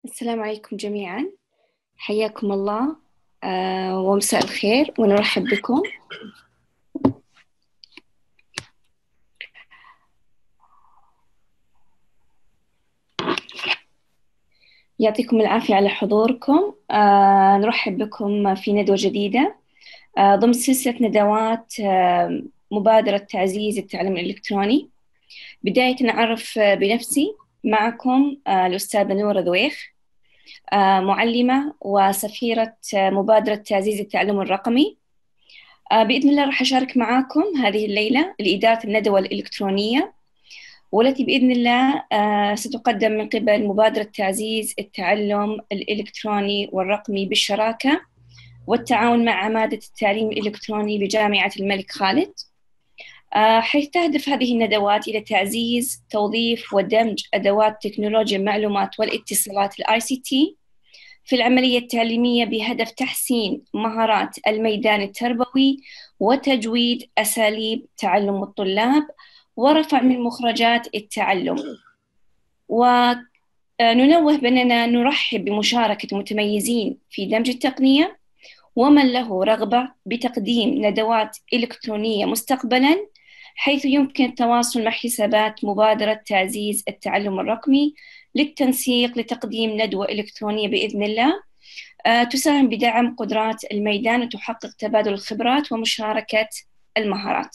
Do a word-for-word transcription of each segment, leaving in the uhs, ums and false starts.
السلام عليكم جميعا، حياكم الله. آه ومساء الخير ونرحب بكم. يعطيكم العافية على حضوركم. آه نرحب بكم في ندوة جديدة آه ضمن سلسلة ندوات آه مبادرة تعزيز التعلم الإلكتروني. بداية نعرف بنفسي معكم آه الأستاذة نورة ذويخ، آه معلمة وسفيرة آه مبادرة تعزيز التعلم الرقمي. آه بإذن الله راح أشارك معاكم هذه الليلة لإدارة الندوة الإلكترونية، والتي بإذن الله آه ستقدم من قبل مبادرة تعزيز التعلم الإلكتروني والرقمي بالشراكة والتعاون مع عمادة التعليم الإلكتروني بجامعة الملك خالد. آه حيث تهدف هذه الندوات إلى تعزيز توظيف ودمج أدوات تكنولوجيا المعلومات والاتصالات ال آي سي تي في العملية التعليمية بهدف تحسين مهارات الميدان التربوي وتجويد أساليب تعلم الطلاب ورفع من مخرجات التعلم. وننوه بأننا نرحب بمشاركة متميزين في دمج التقنية ومن له رغبة بتقديم ندوات إلكترونية مستقبلاً، حيث يمكن التواصل مع حسابات مبادرة تعزيز التعلم الرقمي للتنسيق لتقديم ندوة إلكترونية بإذن الله آه، تساهم بدعم قدرات الميدان وتحقق تبادل الخبرات ومشاركة المهارات.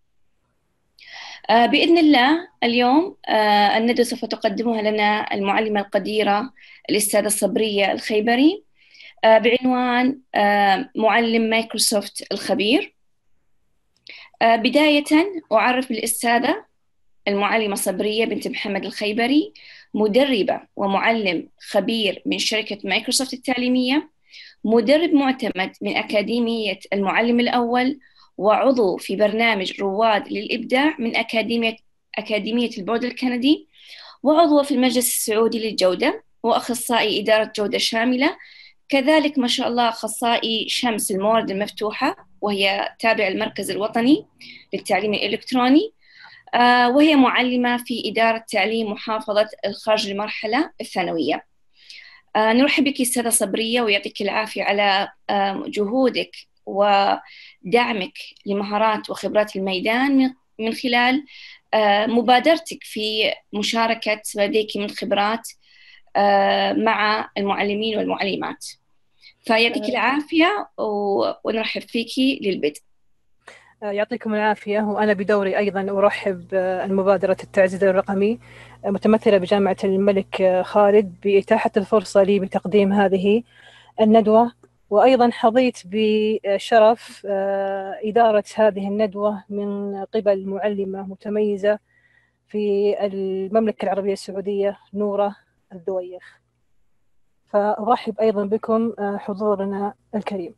آه، بإذن الله اليوم آه، الندوة سوف تقدمها لنا المعلمة القديرة الأستاذة صبرية الخيبري آه، بعنوان آه، معلم مايكروسوفت الخبير. آه، بداية أعرف الأستاذة المعلمة صبرية بنت محمد الخيبري، مدربة ومعلم خبير من شركة مايكروسوفت التعليمية، مدرب معتمد من أكاديمية المعلم الأول، وعضو في برنامج رواد للإبداع من أكاديمية أكاديمية البعد الكندي، وعضو في المجلس السعودي للجودة، وأخصائي إدارة جودة شاملة. كذلك ما شاء الله أخصائي شمس الموارد المفتوحة، وهي تابع المركز الوطني للتعليم الإلكتروني، آه، وهي معلمة في إدارة تعليم محافظة الخرج المرحلة الثانوية. آه، نرحب بك أستاذة صبرية ويعطيك العافية على آه، جهودك ودعمك لمهارات وخبرات الميدان من من خلال آه، مبادرتك في مشاركة ما لديك من خبرات آه، مع المعلمين والمعلمات. فيعطيك العافية و- ونرحب فيك للبدء. يعطيكم العافية. وأنا بدوري أيضا أرحب المبادرة التعزيز الرقمي متمثلة بجامعة الملك خالد بإتاحة الفرصة لي بتقديم هذه الندوة، وأيضا حظيت بشرف إدارة هذه الندوة من قبل معلمة متميزة في المملكة العربية السعودية، نورة الذويخ. فأرحب أيضا بكم حضورنا الكريم.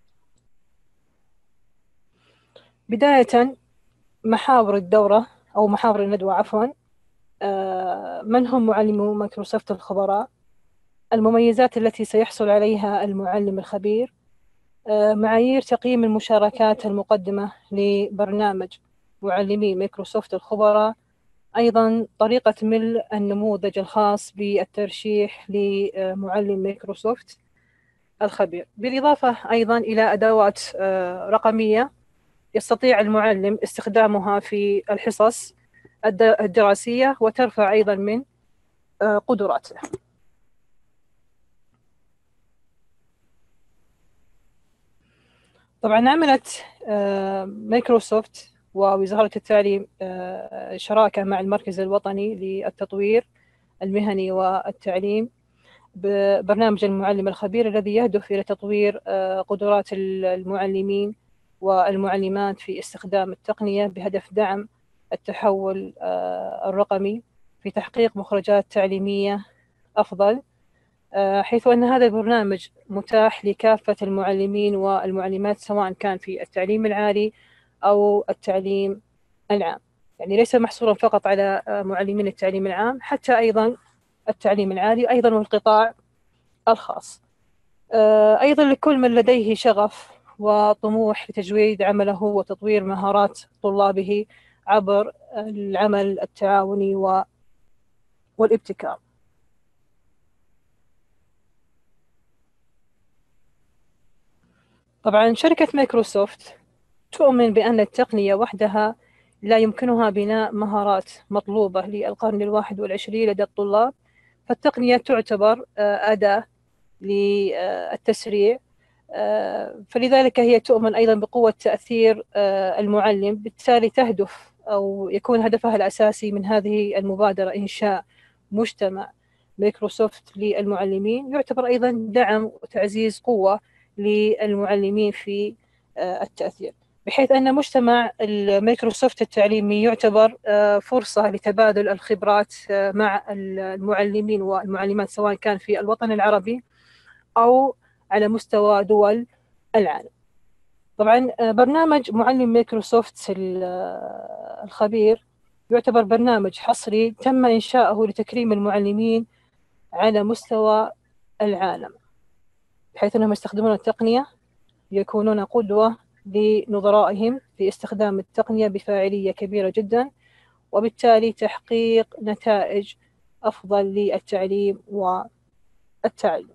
بداية، محاور الدورة أو محاور الندوة عفواً. من هم معلمو مايكروسوفت الخبراء؟ المميزات التي سيحصل عليها المعلم الخبير؟ معايير تقييم المشاركات المقدمة لبرنامج معلمي مايكروسوفت الخبراء. أيضاً طريقة ملء النموذج الخاص بالترشيح لمعلم مايكروسوفت الخبير، بالإضافة أيضاً إلى أدوات رقمية يستطيع المعلم استخدامها في الحصص الدراسية وترفع أيضا من قدراته. طبعا عملت مايكروسوفت ووزارة التعليم شراكة مع المركز الوطني للتطوير المهني والتعليم ببرنامج المعلم الخبير، الذي يهدف إلى تطوير قدرات المعلمين والمعلمات في استخدام التقنية بهدف دعم التحول الرقمي في تحقيق مخرجات تعليمية أفضل، حيث أن هذا البرنامج متاح لكافة المعلمين والمعلمات سواء كان في التعليم العالي أو التعليم العام، يعني ليس محصورا فقط على معلمين التعليم العام، حتى أيضا التعليم العالي أيضا والقطاع الخاص. أيضا لكل من لديه شغف وطموح لتجويد عمله وتطوير مهارات طلابه عبر العمل التعاوني والابتكار. طبعا شركة مايكروسوفت تؤمن بأن التقنية وحدها لا يمكنها بناء مهارات مطلوبة للقرن الواحد والعشرين لدى الطلاب، فالتقنية تعتبر أداة للتسريع، فلذلك هي تؤمن أيضا بقوة تأثير المعلم، بالتالي تهدف أو يكون هدفها الأساسي من هذه المبادرة إنشاء مجتمع مايكروسوفت للمعلمين، يعتبر أيضا دعم وتعزيز قوة للمعلمين في التأثير، بحيث أن مجتمع المايكروسوفت التعليمي يعتبر فرصة لتبادل الخبرات مع المعلمين والمعلمات، سواء كان في الوطن العربي أو على مستوى دول العالم. طبعا برنامج معلم مايكروسوفت الخبير يعتبر برنامج حصري تم إنشاؤه لتكريم المعلمين على مستوى العالم، بحيث أنهم يستخدمون التقنية يكونون قدوة لنظرائهم في استخدام التقنية بفاعلية كبيرة جدا، وبالتالي تحقيق نتائج أفضل للتعليم والتعلم.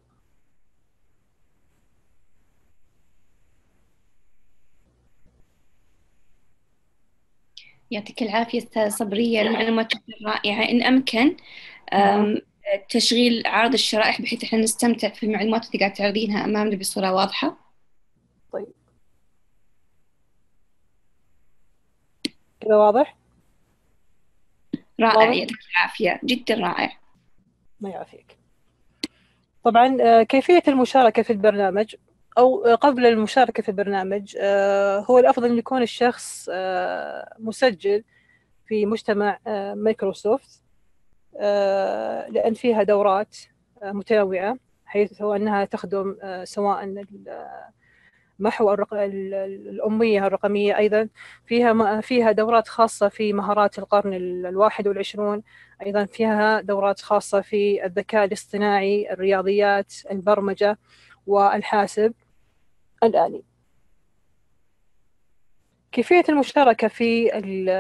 يعطيك العافية أستاذة صبرية، المعلومات رائعة. إن أمكن تشغيل عرض الشرائح بحيث إحنا نستمتع في المعلومات اللي قاعد تعرضينها أمامنا بصورة واضحة. طيب كذا واضح؟ رائع، يعطيك العافية، جدا رائع. ما يعافيك. طبعا كيفية المشاركة في البرنامج أو قبل المشاركة في البرنامج، هو الأفضل أن يكون الشخص مسجل في مجتمع مايكروسوفت، لأن فيها دورات متنوعة، حيث أنها تخدم سواء محو الأمية الرقمية، أيضا فيها فيها دورات خاصة في مهارات القرن الواحد والعشرون، أيضا فيها دورات خاصة في الذكاء الاصطناعي، الرياضيات، البرمجة والحاسب الآلي. كيفية المشاركة في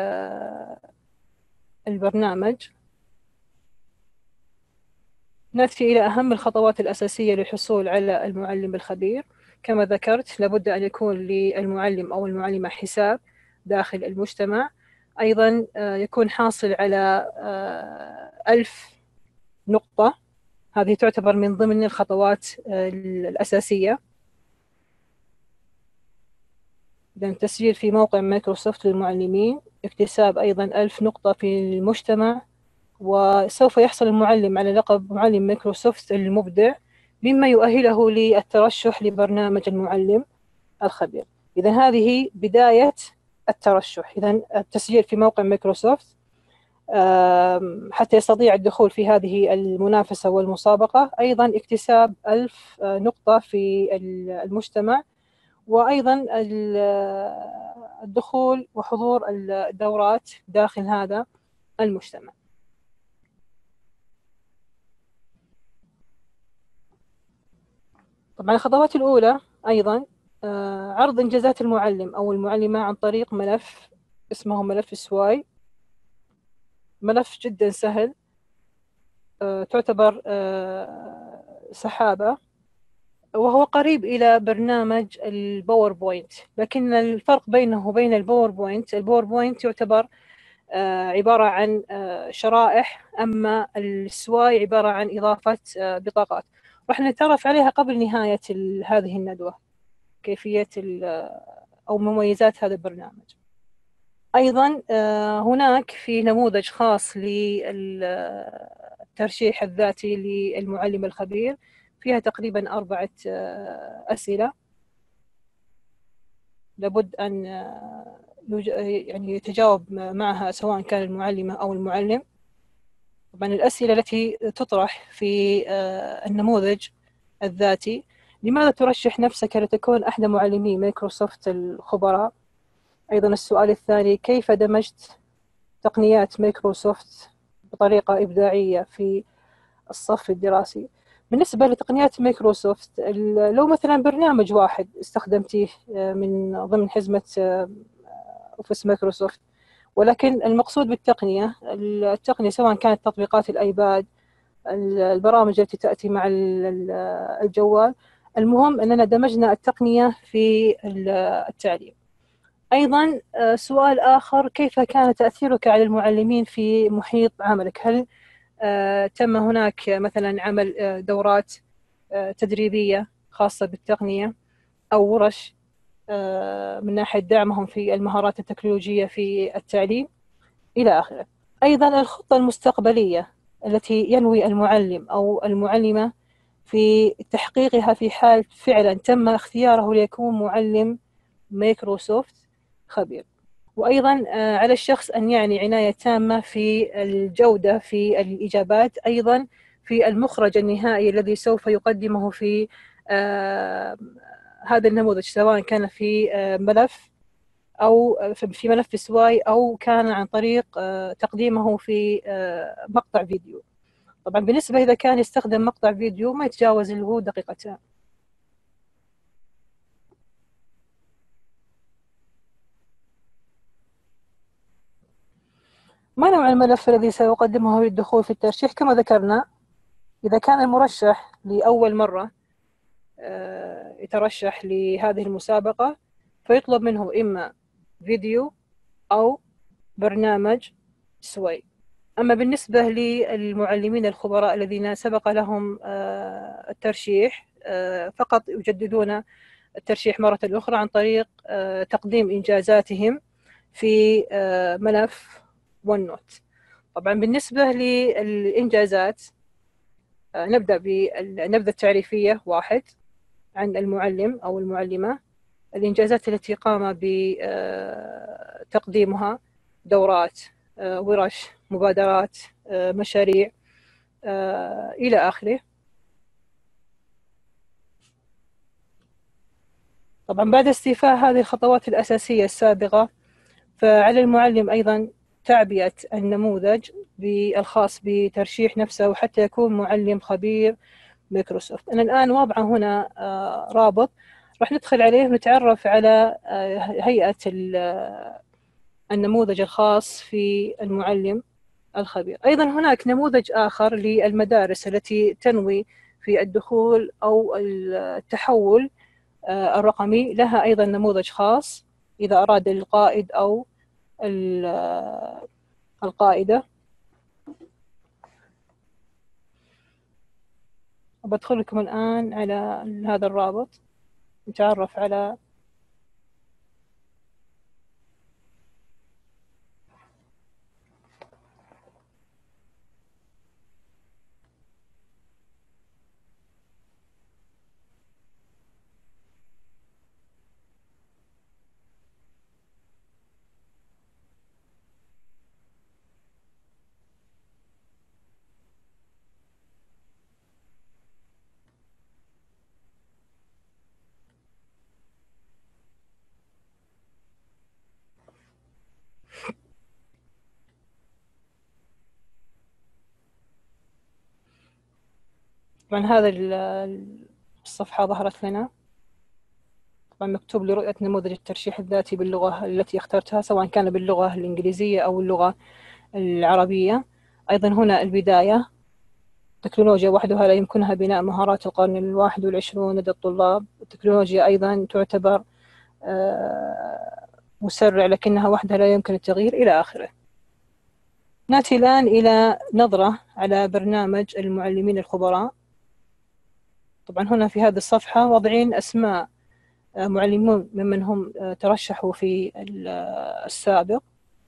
البرنامج، نأتي إلى أهم الخطوات الأساسية للحصول على المعلم الخبير. كما ذكرت، لابد أن يكون للمعلم أو المعلمة حساب داخل المجتمع، أيضا يكون حاصل على ألف نقطة، هذه تعتبر من ضمن الخطوات الأساسية. إذن التسجيل في موقع مايكروسوفت للمعلمين، اكتساب أيضا ألف نقطة في المجتمع، وسوف يحصل المعلم على لقب معلم مايكروسوفت المبدع، مما يؤهله للترشح لبرنامج المعلم الخبير. إذن هذه بداية الترشح، إذن التسجيل في موقع مايكروسوفت حتى يستطيع الدخول في هذه المنافسة والمسابقة، أيضا اكتساب ألف نقطة في المجتمع، وأيضا الدخول وحضور الدورات داخل هذا المجتمع. طبعا الخطوات الأولى أيضا عرض إنجازات المعلم أو المعلمة عن طريق ملف اسمه ملف سواي، ملف جدا سهل، تعتبر سحابة، وهو قريب إلى برنامج الباوربوينت، لكن الفرق بينه وبين الباوربوينت، الباوربوينت يعتبر عبارة عن شرائح، أما السواي عبارة عن إضافة بطاقات. راح نتعرف عليها قبل نهاية هذه الندوة، كيفية أو مميزات هذا البرنامج. أيضا هناك في نموذج خاص للترشيح الذاتي للمعلم الخبير، فيها تقريبا أربعة أسئلة لابد أن يعني يتجاوب معها سواء كان المعلمة أو المعلم. طبعا الأسئلة التي تطرح في النموذج الذاتي: لماذا ترشح نفسك لتكون أحد معلمي مايكروسوفت الخبراء؟ أيضا السؤال الثاني: كيف دمجت تقنيات مايكروسوفت بطريقة إبداعية في الصف الدراسي؟ بالنسبة لتقنيات مايكروسوفت، لو مثلا برنامج واحد استخدمتيه من ضمن حزمة أوفيس مايكروسوفت، ولكن المقصود بالتقنية، التقنية سواء كانت تطبيقات الآيباد، البرامج التي تأتي مع الجوال، المهم أننا دمجنا التقنية في التعليم. أيضا سؤال آخر، كيف كان تأثيرك على المعلمين في محيط عملك؟ هل تم هناك مثلا عمل دورات تدريبية خاصة بالتقنية أو ورش من ناحية دعمهم في المهارات التكنولوجية في التعليم إلى آخره؟ أيضا الخطة المستقبلية التي ينوي المعلم أو المعلمة في تحقيقها في حال فعلا تم اختياره ليكون معلم مايكروسوفت خبير. وأيضا على الشخص أن يعني عناية تامة في الجودة في الإجابات، أيضا في المخرج النهائي الذي سوف يقدمه في هذا النموذج، سواء كان في ملف أو في ملف سواي أو كان عن طريق تقديمه في مقطع فيديو. طبعا بالنسبة إذا كان يستخدم مقطع فيديو ما يتجاوز اللي هو دقيقتين. ما نوع الملف الذي سيقدمه للدخول في الترشيح؟ كما ذكرنا، إذا كان المرشح لأول مرة يترشح لهذه المسابقة فيطلب منه إما فيديو أو برنامج سوي. أما بالنسبة للمعلمين الخبراء الذين سبق لهم الترشيح فقط يجددون الترشيح مرة أخرى عن طريق تقديم إنجازاتهم في ملف ون نوت. طبعا بالنسبة للإنجازات نبدأ بالنبذة التعريفية. واحد، عن المعلم أو المعلمة، الإنجازات التي قام بتقديمها: دورات، ورش، مبادرات، مشاريع إلى آخره. طبعا بعد استيفاء هذه الخطوات الأساسية السابقة فعلى المعلم أيضا تعبئة النموذج بالخاص بترشيح نفسه وحتى يكون معلم خبير مايكروسوفت. أنا الآن واضعة هنا رابط راح ندخل عليه ونتعرف على هيئة النموذج الخاص في المعلم الخبير. أيضا هناك نموذج آخر للمدارس التي تنوي في الدخول أو التحول الرقمي، لها أيضا نموذج خاص إذا أراد القائد أو القائدة. بدخل لكم الآن على هذا الرابط نتعرف على طبعا هذا الصفحة ظهرت لنا. طبعا مكتوب لرؤية نموذج الترشيح الذاتي باللغة التي اخترتها، سواء كان باللغة الإنجليزية أو اللغة العربية. أيضا هنا البداية: التكنولوجيا وحدها لا يمكنها بناء مهارات القرن الواحد والعشرون لدى الطلاب. التكنولوجيا أيضا تعتبر مسرع لكنها وحدها لا يمكن التغيير إلى آخره. نأتي الآن إلى نظرة على برنامج المعلمين الخبراء. طبعا هنا في هذه الصفحة واضعين أسماء معلمون ممن هم ترشحوا في السابق،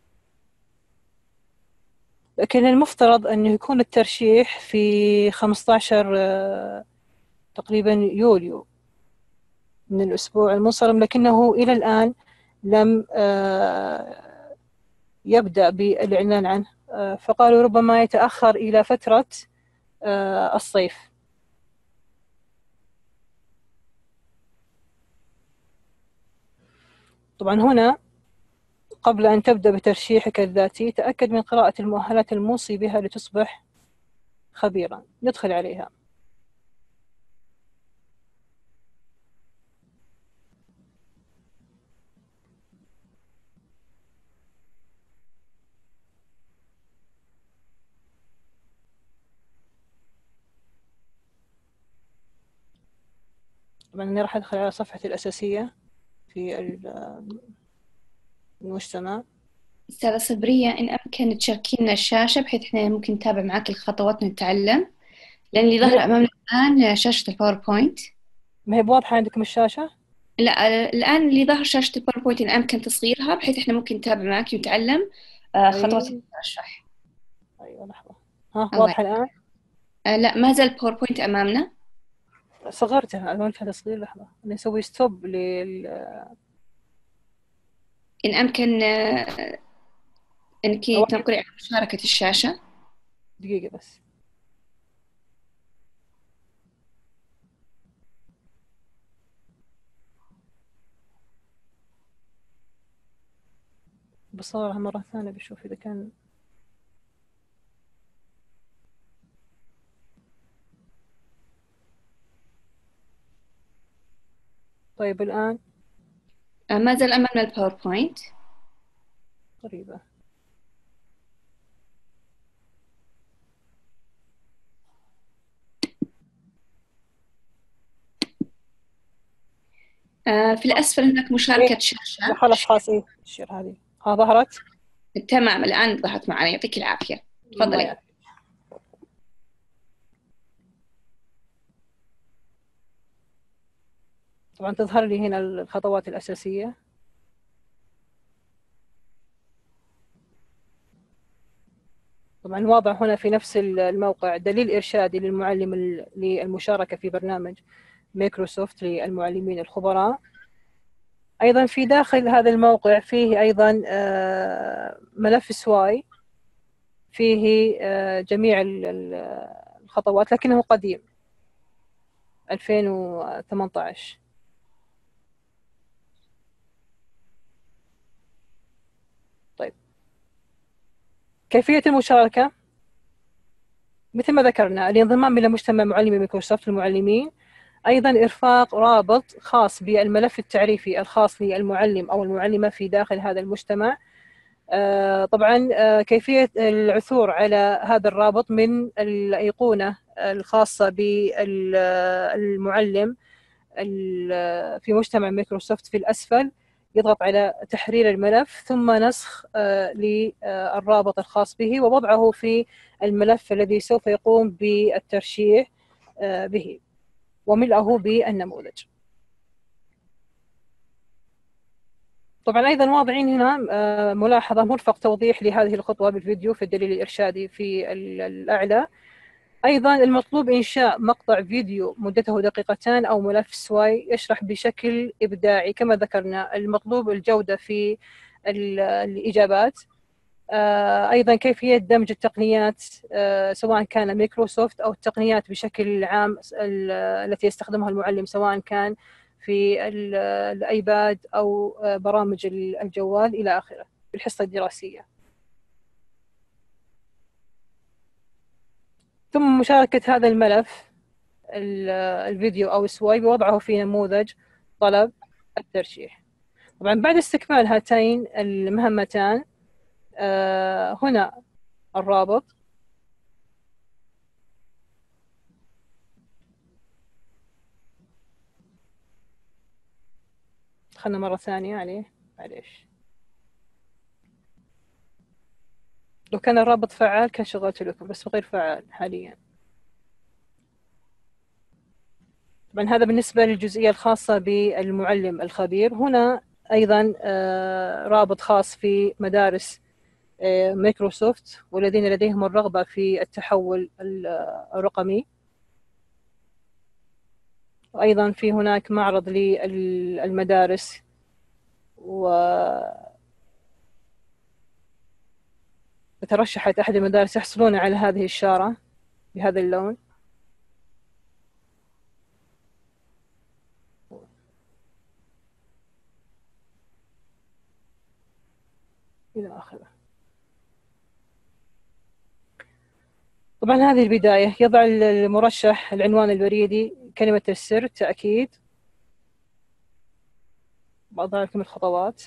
لكن المفترض أنه يكون الترشيح في خمسة عشر تقريبا يوليو من الأسبوع المنصرم، لكنه إلى الآن لم يبدأ بالإعلان عنه، فقالوا ربما يتأخر إلى فترة الصيف. طبعا هنا قبل أن تبدأ بترشيحك الذاتي تأكد من قراءة المؤهلات الموصي بها لتصبح خبيرا. ندخل عليها. طبعا أنا راح أدخل على صفحتي الأساسية في المجتمع. أستاذة صبرية، إن أمكن تشاركينا الشاشة بحيث إحنا ممكن نتابع معك الخطوات ونتعلم، لأن اللي ظهر أمامنا الآن شاشة الباوربوينت. ما هي بواضحة عندكم الشاشة؟ لا، الآن اللي ظهر شاشة الباوربوينت إن أمكن تصغيرها بحيث إحنا ممكن نتابع معك ونتعلم آه، خطوات أي الشرح. أيوة لحظة. ها الله واضحة الآن؟ آه، لا، ما زال الباوربوينت أمامنا. صغرتها أنا فيها تصغير. لحظة أنا أسوي ستوب لل إن أمكن آه، إنك أوقف. تنقري على مشاركة الشاشة. دقيقة بس. بصورها مرة ثانية بشوف إذا كان. طيب الآن آه، ما زال أمامنا الباوربوينت. قريبة. آه، في الأسفل هناك إيه مشاركة لا شاشة. خلاص خلاص. إيه الشير هذه ها ظهرت. تمام، الآن ظهرت معنا، يعطيك العافية. الله تفضلي. يعافيك. طبعا تظهر لي هنا الخطوات الأساسية. طبعا واضح هنا في نفس الموقع دليل إرشادي للمعلم للمشاركة في برنامج مايكروسوفت للمعلمين الخبراء. أيضا في داخل هذا الموقع فيه أيضا ملف سواي فيه جميع الخطوات لكنه قديم ألفين وثمانية عشر. طيب كيفية المشاركة مثل ما ذكرنا الانضمام إلى مجتمع معلمي مايكروسوفت المعلمين، أيضا إرفاق رابط خاص بالملف التعريفي الخاص للمعلم أو المعلمة في داخل هذا المجتمع. طبعا كيفية العثور على هذا الرابط من الأيقونة الخاصة بالمعلم في مجتمع مايكروسوفت في الأسفل، يضغط على تحرير الملف ثم نسخ للرابط الخاص به ووضعه في الملف الذي سوف يقوم بالترشيح به وملئه بالنموذج. طبعا أيضا واضعين هنا ملاحظة مرفق توضيح لهذه الخطوة بالفيديو في الدليل الإرشادي في الأعلى. أيضا المطلوب إنشاء مقطع فيديو مدته دقيقتان أو ملف سواي يشرح بشكل إبداعي كما ذكرنا. المطلوب الجودة في الإجابات. أيضا كيفية دمج التقنيات سواء كان مايكروسوفت أو التقنيات بشكل عام التي يستخدمها المعلم سواء كان في الأيباد أو برامج الجوال إلى آخره في الحصة الدراسية. ثم مشاركة هذا الملف الفيديو أو سواي بوضعه في نموذج طلب الترشيح. طبعا بعد استكمال هاتين المهمتان هنا الرابط. دخلنا مرة ثانية عليه معليش. لو كان الرابط فعال كان شغلت لكم بس غير فعال حاليا. طبعا هذا بالنسبة للجزئية الخاصة بالمعلم الخبير. هنا أيضا رابط خاص في مدارس مايكروسوفت والذين لديهم الرغبة في التحول الرقمي. وأيضا في هناك معرض للمدارس و ترشحت أحد المدارس يحصلون على هذه الشارة بهذا اللون. إلى آخره. طبعا هذه البداية. يضع المرشح العنوان البريدي، كلمة السر، تأكيد. بضع لكم الخطوات.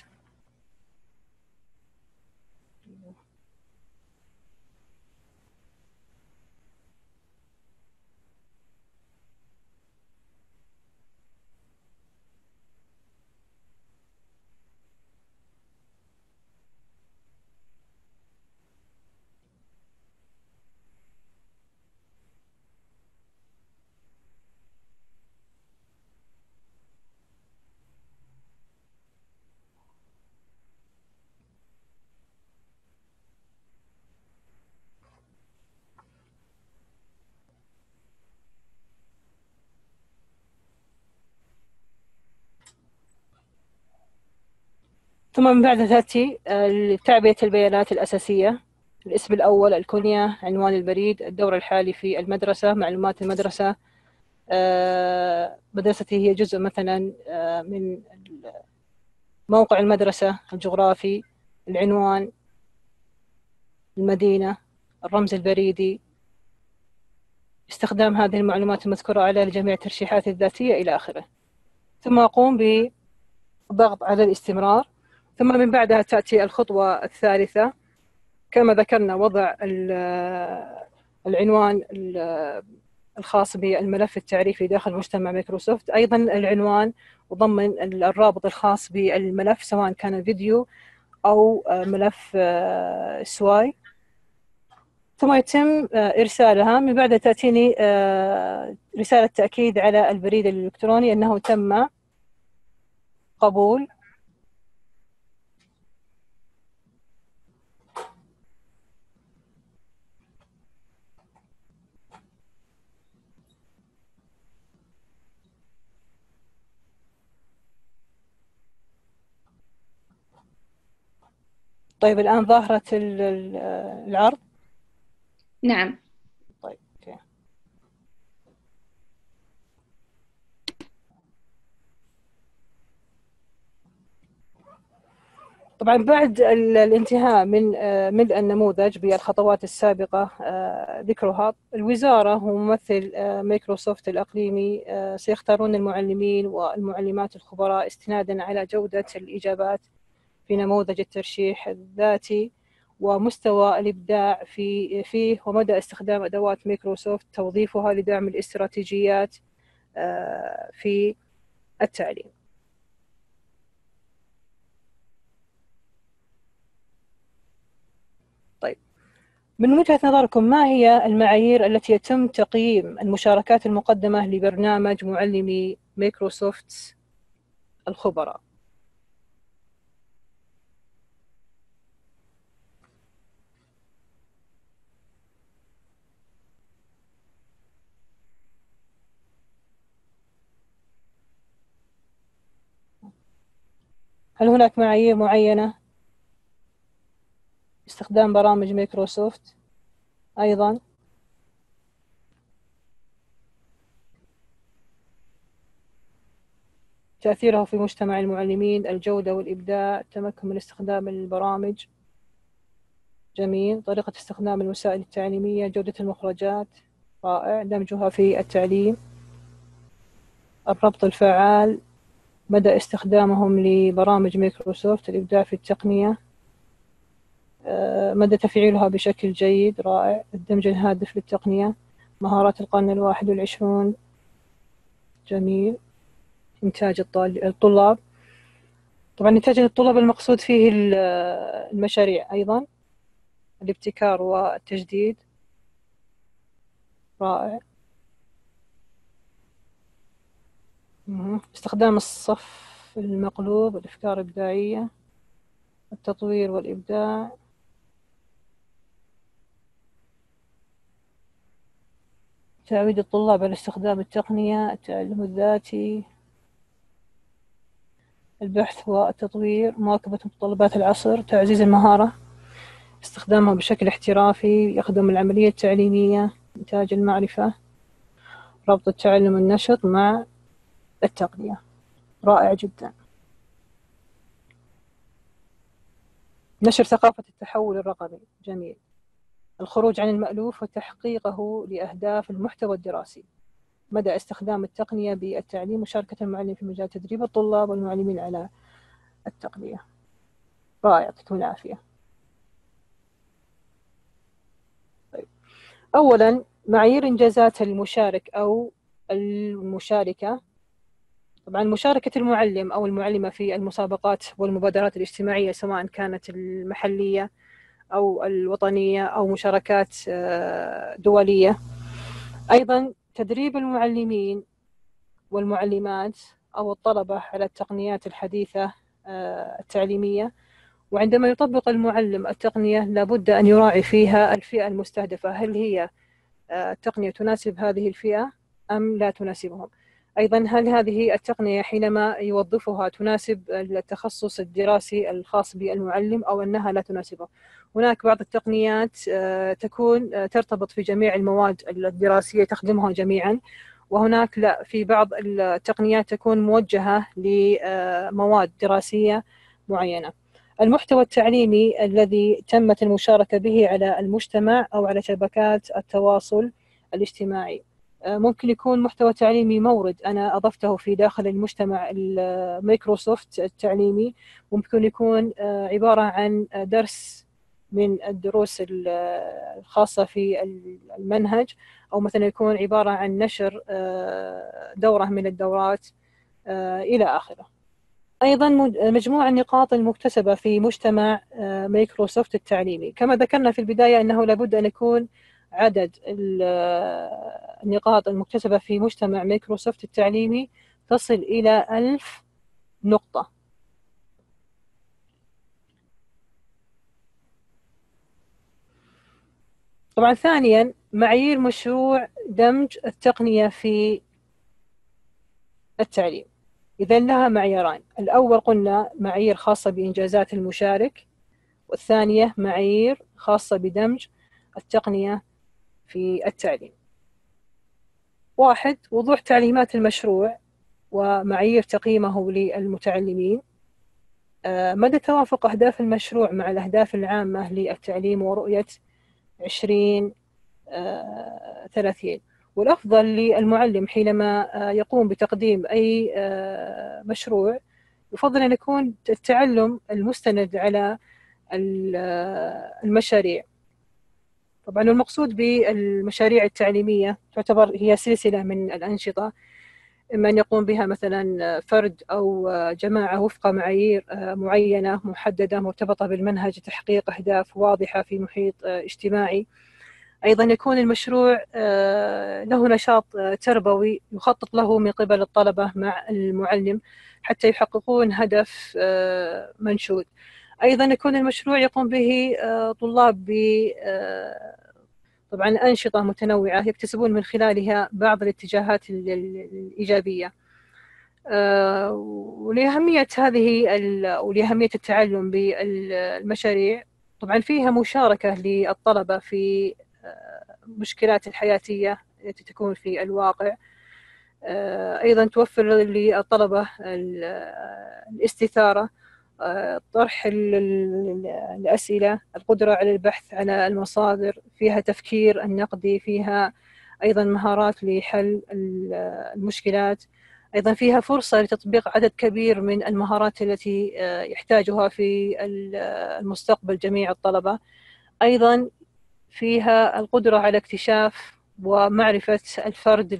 ثم من بعد تأتي تعبئة البيانات الأساسية: الاسم الأول، الكنية، عنوان البريد، الدور الحالي في المدرسة، معلومات المدرسة، مدرستي هي جزء مثلا من موقع المدرسة، الجغرافي، العنوان، المدينة، الرمز البريدي، استخدام هذه المعلومات المذكورة على جميع الترشيحات الذاتية إلى آخره. ثم أقوم بضغط على الاستمرار. ثم من بعدها تأتي الخطوة الثالثة، كما ذكرنا: وضع العنوان الخاص بالملف التعريفي داخل مجتمع مايكروسوفت، أيضا العنوان وضمن الرابط الخاص بالملف سواء كان فيديو أو ملف سواي. ثم يتم إرسالها. من بعد تأتيني رسالة تأكيد على البريد الإلكتروني أنه تم قبول طيب الآن ظاهرة العرض؟ نعم. طيب أوكي. طبعا بعد الانتهاء من ملء النموذج بالخطوات السابقة ذكرها، الوزارة وممثل مايكروسوفت الأقليمي سيختارون المعلمين والمعلمات الخبراء استنادا على جودة الإجابات في نموذج الترشيح الذاتي ومستوى الإبداع في فيه ومدى استخدام أدوات مايكروسوفت توظيفها لدعم الاستراتيجيات في التعليم. طيب، من وجهة نظركم ما هي المعايير التي يتم تقييم المشاركات المقدمة لبرنامج معلمي مايكروسوفت الخبراء؟ هل هناك معايير معينة؟ استخدام برامج مايكروسوفت أيضا. تأثيرها في مجتمع المعلمين، الجودة والإبداع، التمكن من استخدام البرامج. جميل. طريقة استخدام الوسائل التعليمية، جودة المخرجات. رائع. دمجها في التعليم. الربط الفعال، مدى استخدامهم لبرامج مايكروسوفت، الإبداع في التقنية، مدى تفعيلها بشكل جيد. رائع. الدمج الهادف للتقنية، مهارات القرن الواحد والعشرون. جميل. إنتاج الطلاب. طبعا إنتاج الطلاب المقصود فيه المشاريع أيضا، الابتكار والتجديد. رائع. استخدام الصف المقلوب، الأفكار الإبداعية، التطوير والإبداع. تعويد الطلاب على استخدام التقنية، التعلم الذاتي، البحث والتطوير، مواكبة متطلبات العصر، تعزيز المهارة، استخدامها بشكل احترافي، يخدم العملية التعليمية، إنتاج المعرفة، ربط التعلم النشط مع التقنية. رائع جدا. نشر ثقافة التحول الرقمي. جميل. الخروج عن المألوف وتحقيقه لأهداف المحتوى الدراسي، مدى استخدام التقنية بالتعليم، مشاركة المعلم في مجال تدريب الطلاب والمعلمين على التقنية. رائع. يعطيكم العافية. طيب. أولا، معايير إنجازات المشارك أو المشاركة. طبعا مشاركة المعلم أو المعلمة في المسابقات والمبادرات الاجتماعية سواء كانت المحلية أو الوطنية أو مشاركات دولية. أيضا تدريب المعلمين والمعلمات أو الطلبة على التقنيات الحديثة التعليمية، وعندما يطبق المعلم التقنية لابد أن يراعي فيها الفئة المستهدفة، هل هي التقنية تناسب هذه الفئة أم لا تناسبهم. أيضا هل هذه التقنية حينما يوظفها تناسب التخصص الدراسي الخاص بالمعلم أو أنها لا تناسبه؟ هناك بعض التقنيات تكون ترتبط في جميع المواد الدراسية تخدمها جميعا، وهناك لا، في بعض التقنيات تكون موجهة لمواد دراسية معينة. المحتوى التعليمي الذي تمت المشاركة به على المجتمع أو على شبكات التواصل الاجتماعي ممكن يكون محتوى تعليمي مورد أنا أضفته في داخل المجتمع المايكروسوفت التعليمي. ممكن يكون عبارة عن درس من الدروس الخاصة في المنهج، أو مثلا يكون عبارة عن نشر دورة من الدورات إلى آخره. أيضا مجموع النقاط المكتسبة في مجتمع مايكروسوفت التعليمي، كما ذكرنا في البداية أنه لابد أن يكون عدد النقاط المكتسبة في مجتمع مايكروسوفت التعليمي تصل إلى ألف نقطة. طبعا ثانيا معايير مشروع دمج التقنية في التعليم، إذا لها معياران. الأول قلنا معايير خاصة بإنجازات المشارك، والثانية معايير خاصة بدمج التقنية في التعليم. واحد، وضوح تعليمات المشروع ومعايير تقييمه للمتعلمين. مدى توافق أهداف المشروع مع الأهداف العامة للتعليم ورؤية عشرين ثلاثين. والأفضل للمعلم حينما يقوم بتقديم أي مشروع يفضل أن يكون التعلم المستند على المشاريع. طبعا المقصود بالمشاريع التعليمية تعتبر هي سلسلة من الأنشطة، إما أن يقوم بها مثلا فرد أو جماعة وفق معايير معينة محددة مرتبطة بالمنهج لتحقيق أهداف واضحة في محيط اجتماعي. أيضا يكون المشروع له نشاط تربوي يخطط له من قبل الطلبة مع المعلم حتى يحققون هدف منشود. أيضا يكون المشروع يقوم به طلاب ب طبعا أنشطة متنوعة يكتسبون من خلالها بعض الاتجاهات الإيجابية. ولأهمية هذه ولأهمية التعلم بالمشاريع، طبعا فيها مشاركة للطلبة في المشكلات الحياتية التي تكون في الواقع. أيضا توفر للطلبة الاستثارة، طرح الأسئلة، القدرة على البحث على المصادر، فيها تفكير النقدي، فيها أيضا مهارات لحل المشكلات. أيضا فيها فرصة لتطبيق عدد كبير من المهارات التي يحتاجها في المستقبل جميع الطلبة. أيضا فيها القدرة على اكتشاف ومعرفة الفرد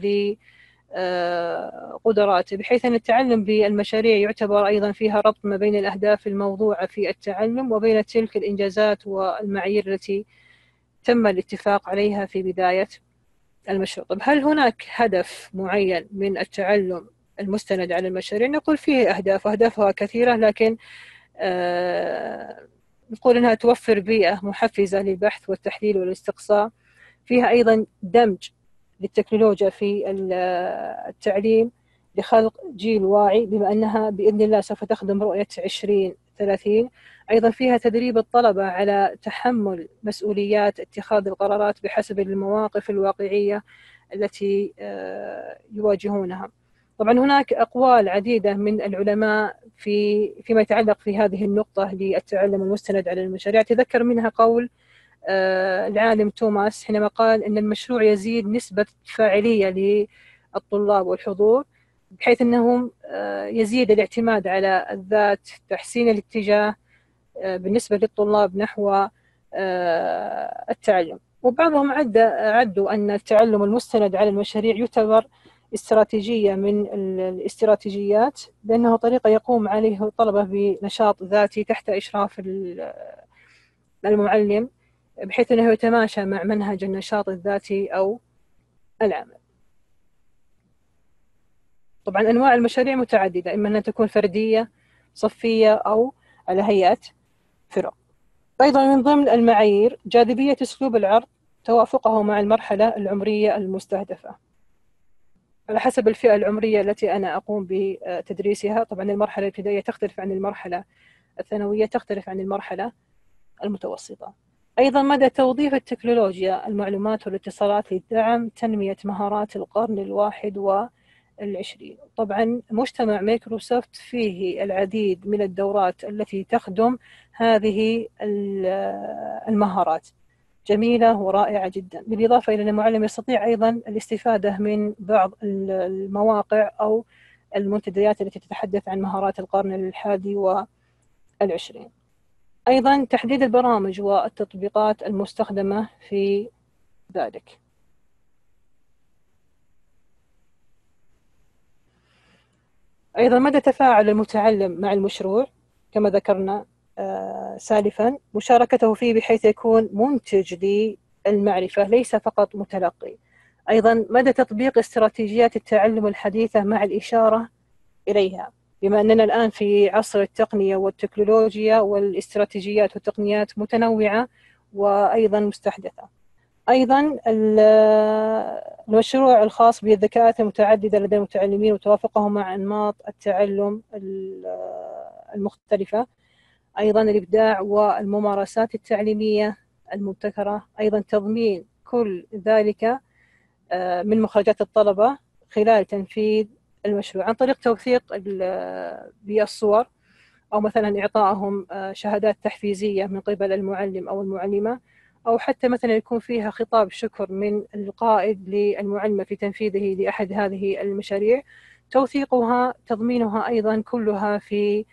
لقدراته، بحيث أن التعلم بالمشاريع يعتبر أيضا فيها ربط ما بين الأهداف الموضوعة في التعلم وبين تلك الإنجازات والمعايير التي تم الاتفاق عليها في بداية المشروع. طب هل هناك هدف معين من التعلم المستند على المشاريع؟ نقول فيه أهداف، أهدافها كثيرة، لكن آه نقول أنها توفر بيئة محفزة للبحث والتحليل والاستقصاء. فيها أيضا دمج للتكنولوجيا في التعليم لخلق جيل واعي، بما أنها بإذن الله سوف تخدم رؤية عشرين ثلاثين. أيضا فيها تدريب الطلبة على تحمل مسؤوليات اتخاذ القرارات بحسب المواقف الواقعية التي يواجهونها. طبعا هناك أقوال عديدة من العلماء في فيما يتعلق في هذه النقطة للتعلم المستند على المشاريع. تذكر منها قول العالم توماس حينما قال أن المشروع يزيد نسبة فاعلية للطلاب والحضور، بحيث أنهم يزيد الاعتماد على الذات، تحسين الاتجاه بالنسبة للطلاب نحو التعلم. وبعضهم عد عدوا أن التعلم المستند على المشاريع يعتبر استراتيجية من الاستراتيجيات، لأنه طريقة يقوم عليه الطلبة بنشاط ذاتي تحت إشراف المعلم، بحيث أنه يتماشى مع منهج النشاط الذاتي أو العمل. طبعا أنواع المشاريع متعددة، إما أنها تكون فردية صفية أو على هيئة فرق. أيضا من ضمن المعايير جاذبية أسلوب العرض، توافقه مع المرحلة العمرية المستهدفة. على حسب الفئة العمرية التي أنا أقوم بتدريسها. طبعا المرحلة الابتدائية تختلف عن المرحلة الثانوية، تختلف عن المرحلة المتوسطة. أيضا مدى توظيف التكنولوجيا المعلومات والاتصالات لدعم تنمية مهارات القرن الواحد والعشرين. طبعا مجتمع مايكروسوفت فيه العديد من الدورات التي تخدم هذه المهارات، جميلة ورائعة جدا. بالإضافة إلى أن المعلم يستطيع أيضا الاستفادة من بعض المواقع أو المنتديات التي تتحدث عن مهارات القرن الحادي والعشرين. أيضا تحديد البرامج والتطبيقات المستخدمة في ذلك. أيضا مدى تفاعل المتعلم مع المشروع كما ذكرنا آه سالفا، مشاركته فيه بحيث يكون منتج للمعرفة ليس فقط متلقي. أيضا مدى تطبيق استراتيجيات التعلم الحديثة مع الإشارة إليها، بما أننا الآن في عصر التقنية والتكنولوجيا والاستراتيجيات والتقنيات متنوعة وأيضا مستحدثة. أيضا المشروع الخاص بالذكاءات المتعددة لدى المتعلمين وتوافقه مع أنماط التعلم المختلفة. أيضا الإبداع والممارسات التعليمية المبتكرة. أيضا تضمين كل ذلك من مخرجات الطلبة خلال تنفيذ المشروع عن طريق توثيق بالصور، أو مثلا إعطائهم شهادات تحفيزية من قبل المعلم أو المعلمة، أو حتى مثلا يكون فيها خطاب شكر من القائد للمعلمة في تنفيذه لأحد هذه المشاريع. توثيقها تضمينها أيضا كلها في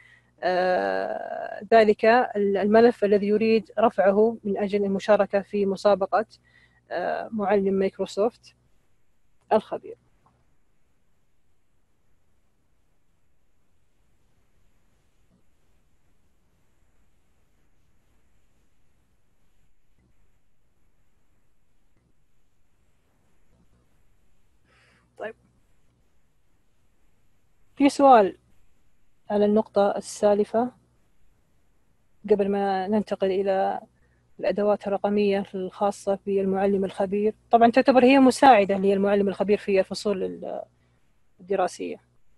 ذلك الملف الذي يريد رفعه من أجل المشاركة في مسابقة معلم مايكروسوفت الخبير. طيب، في سؤال على النقطة السالفة قبل ما ننتقل إلى الأدوات الرقمية الخاصة بالمعلم الخبير. طبعا تعتبر هي مساعدة للمعلم الخبير في الفصول الدراسية.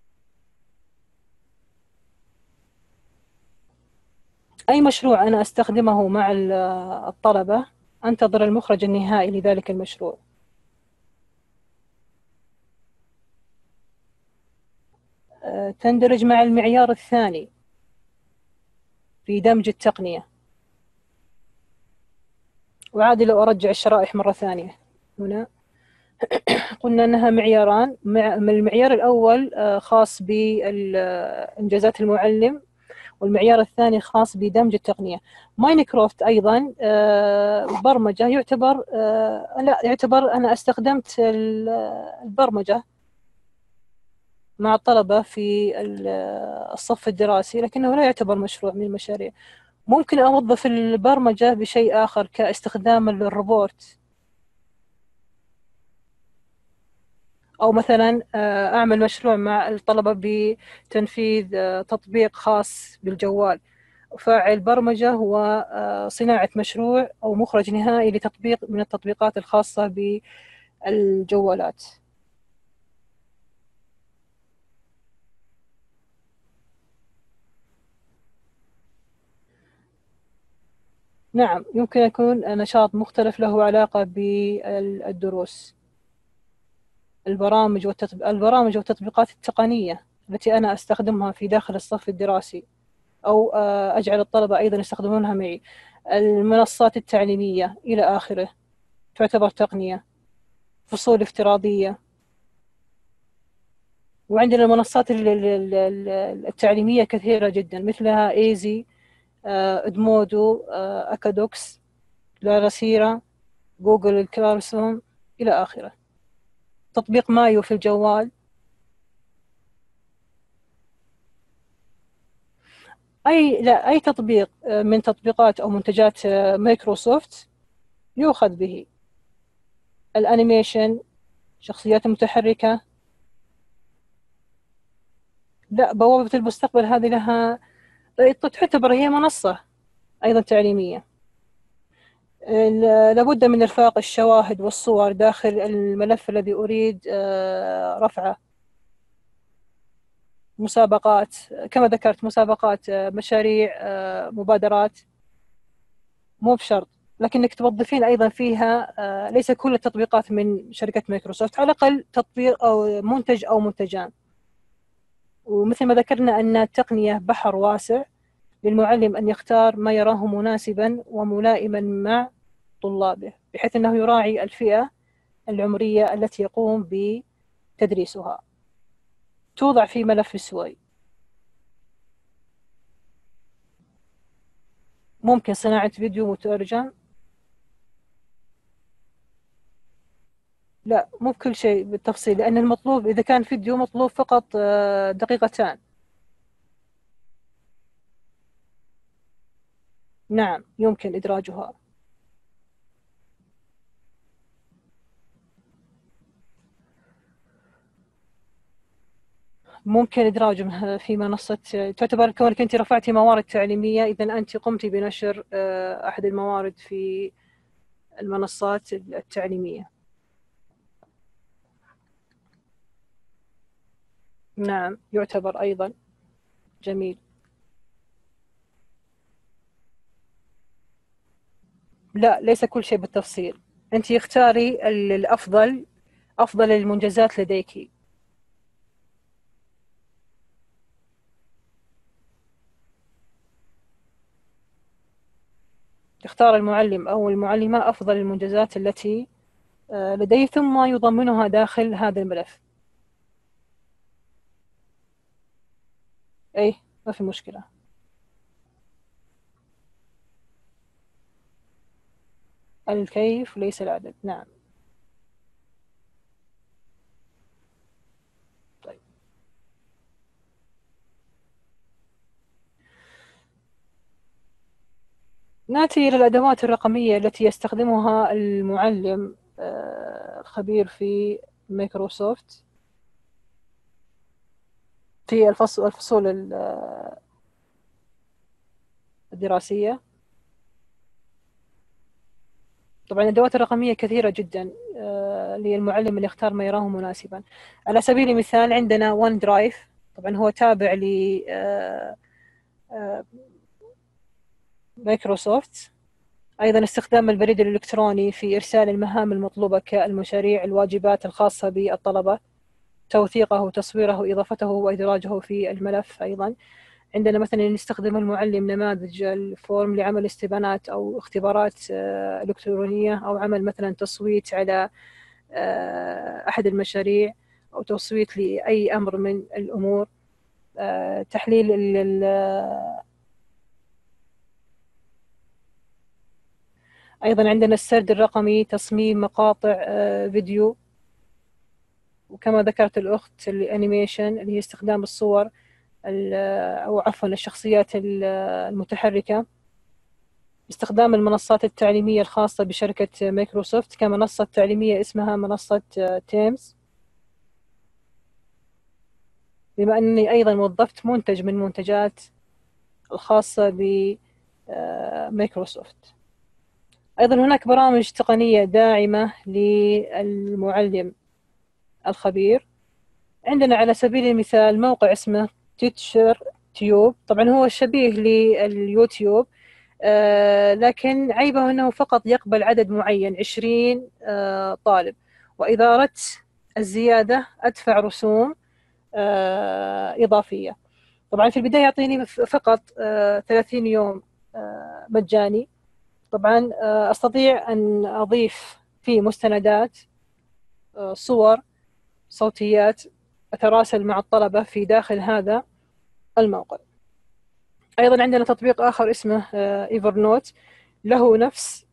أي مشروع أنا أستخدمه مع الطلبة أنتظر المخرج النهائي لذلك المشروع. تندرج مع المعيار الثاني في دمج التقنية. وعادي لو أرجع الشرائح مرة ثانية. هنا قلنا أنها معياران. المعيار الأول خاص بإنجازات المعلم، والمعيار الثاني خاص بدمج التقنية. ماينكرافت أيضا برمجة يعتبر لا يعتبر أنا استخدمت البرمجة مع الطلبة في الصف الدراسي، لكنه لا يعتبر مشروع من المشاريع. ممكن أوظف البرمجة بشيء آخر كاستخدام الروبوت، أو مثلا أعمل مشروع مع الطلبة بتنفيذ تطبيق خاص بالجوال. فاعل برمجة وصناعة مشروع أو مخرج نهائي لتطبيق من التطبيقات الخاصة بالجوالات. نعم، يمكن يكون نشاط مختلف له علاقة بالدروس. البرامج والتطبيق البرامج والتطبيقات التقنية التي أنا أستخدمها في داخل الصف الدراسي، أو أجعل الطلبة أيضا يستخدمونها معي. المنصات التعليمية إلى آخره تعتبر تقنية. فصول افتراضية. وعندنا المنصات التعليمية كثيرة جدا، مثلها ايزي، ادمودو، اكادوكس، لاراسيرا، جوجل الكلاسروم إلى آخره. تطبيق مايو في الجوال. أي لا أي تطبيق من تطبيقات أو منتجات مايكروسوفت يؤخذ به. الأنيميشن، شخصيات متحركة. لا، بوابة المستقبل هذه لها تعتبر هي منصة أيضا تعليمية. لابد من إرفاق الشواهد والصور داخل الملف الذي أريد رفعه. مسابقات كما ذكرت، مسابقات، مشاريع، مبادرات، مو بشرط، لكنك توظفين أيضا فيها ليس كل التطبيقات من شركة مايكروسوفت، على الأقل تطبيق أو منتج أو منتجان. ومثل ما ذكرنا أن التقنية بحر واسع، للمعلم أن يختار ما يراه مناسبا وملائما مع طلابه، بحيث أنه يراعي الفئة العمرية التي يقوم بتدريسها. توضع في ملف سوي. ممكن صناعة فيديو مترجم. لا، مو بكل شيء بالتفصيل، لأن المطلوب إذا كان فيديو مطلوب فقط دقيقتان. نعم، يمكن إدراجها. ممكن إدراجه في منصة، تعتبر كونك أنت رفعتي موارد تعليمية، إذا أنت قمتي بنشر أحد الموارد في المنصات التعليمية. نعم، يعتبر أيضا. جميل. لا، ليس كل شيء بالتفصيل، أنت اختاري الأفضل، أفضل المنجزات لديك. يختار المعلم أو المعلمة أفضل المنجزات التي لديه، ثم يضمنها داخل هذا الملف. أي، ما في مشكلة. الكيف ليس العدد. نعم. طيب. نأتي إلى الأدوات الرقمية التي يستخدمها المعلم الخبير في مايكروسوفت في الفصول الفصول الدراسية. طبعا الأدوات الرقمية كثيرة جدا للمعلم اللي يختار ما يراه مناسبا. على سبيل المثال عندنا ون درايف، طبعا هو تابع ل مايكروسوفت. أيضا استخدام البريد الإلكتروني في إرسال المهام المطلوبة كالمشاريع، الواجبات الخاصة بالطلبة، توثيقه وتصويره وإضافته وإدراجه في الملف. أيضا عندنا مثلا يستخدم المعلم نماذج الفورم لعمل استبيانات أو اختبارات إلكترونية، أو عمل مثلا تصويت على أحد المشاريع، أو تصويت لأي أمر من الأمور، تحليل أيضا عندنا السرد الرقمي، تصميم مقاطع فيديو، وكما ذكرت الأخت الأنيميشن اللي هي استخدام الصور أو عفوا الشخصيات المتحركة. استخدام المنصات التعليمية الخاصة بشركة مايكروسوفت كمنصة تعليمية اسمها منصة تيمز، بما أني أيضا وظفت منتج من منتجات الخاصة بمايكروسوفت. أيضا هناك برامج تقنية داعمة للمعلم الخبير. عندنا على سبيل المثال موقع اسمه تيتشر تيوب، طبعا هو شبيه لليوتيوب، آه لكن عيبه أنه فقط يقبل عدد معين، عشرين آه طالب، وإذا أردت الزيادة أدفع رسوم آه إضافية. طبعا في البداية يعطيني فقط آه ثلاثين يوم آه مجاني. طبعا آه أستطيع أن أضيف فيه مستندات، آه صور، صوتيات، أتراسل مع الطلبة في داخل هذا الموقع. أيضا عندنا تطبيق آخر اسمه إيفر نوت، له نفس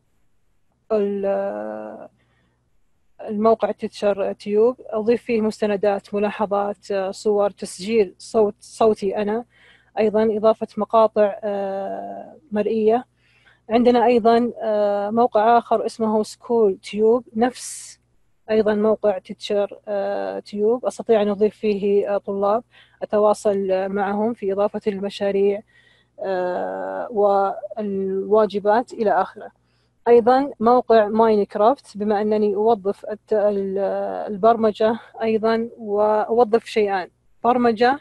الموقع تيتشر تيوب، أضيف فيه مستندات، ملاحظات، صور، تسجيل صوت صوتي أنا، أيضا إضافة مقاطع مرئية. عندنا أيضا موقع آخر اسمه سكول تيوب، نفس أيضا موقع تيتشر تيوب، أستطيع أن أضيف فيه طلاب، أتواصل معهم في إضافة المشاريع والواجبات إلى آخره. أيضا موقع ماينكرافت، بما أنني أوظف البرمجة أيضا، وأوظف شيئان: برمجة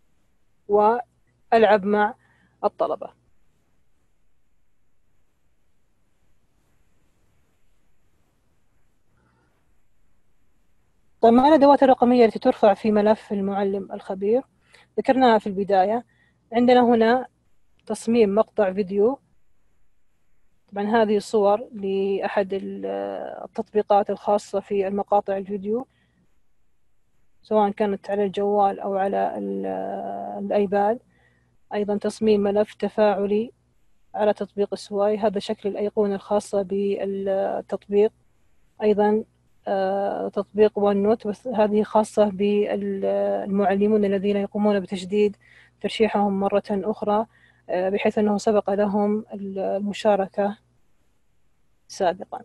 وألعب مع الطلبة. طيب، ما الأدوات الرقمية التي ترفع في ملف المعلم الخبير؟ ذكرناها في البداية. عندنا هنا تصميم مقطع فيديو. طبعا هذه صور لأحد التطبيقات الخاصة في المقاطع الفيديو، سواء كانت على الجوال أو على الآيباد. أيضا تصميم ملف تفاعلي على تطبيق سواي، هذا شكل الأيقونة الخاصة بالتطبيق. أيضا تطبيق ون نوت، بس هذه خاصة بالمعلمون الذين يقومون بتجديد ترشيحهم مرة أخرى، بحيث أنه سبق لهم المشاركة سابقا.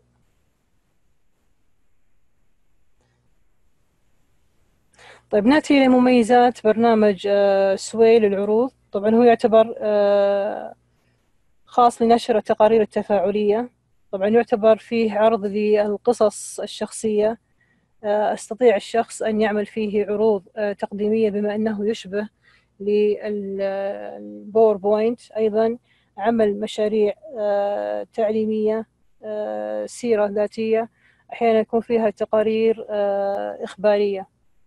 طيب، نأتي لمميزات برنامج سواي للعروض. طبعا هو يعتبر خاص لنشر التقارير التفاعلية. طبعا يعتبر فيه عرض للقصص الشخصية. استطيع الشخص أن يعمل فيه عروض تقديمية بما أنه يشبه للباوربوينت. أيضا عمل مشاريع تعليمية، سيرة ذاتية، أحيانا يكون فيها تقارير إخبارية.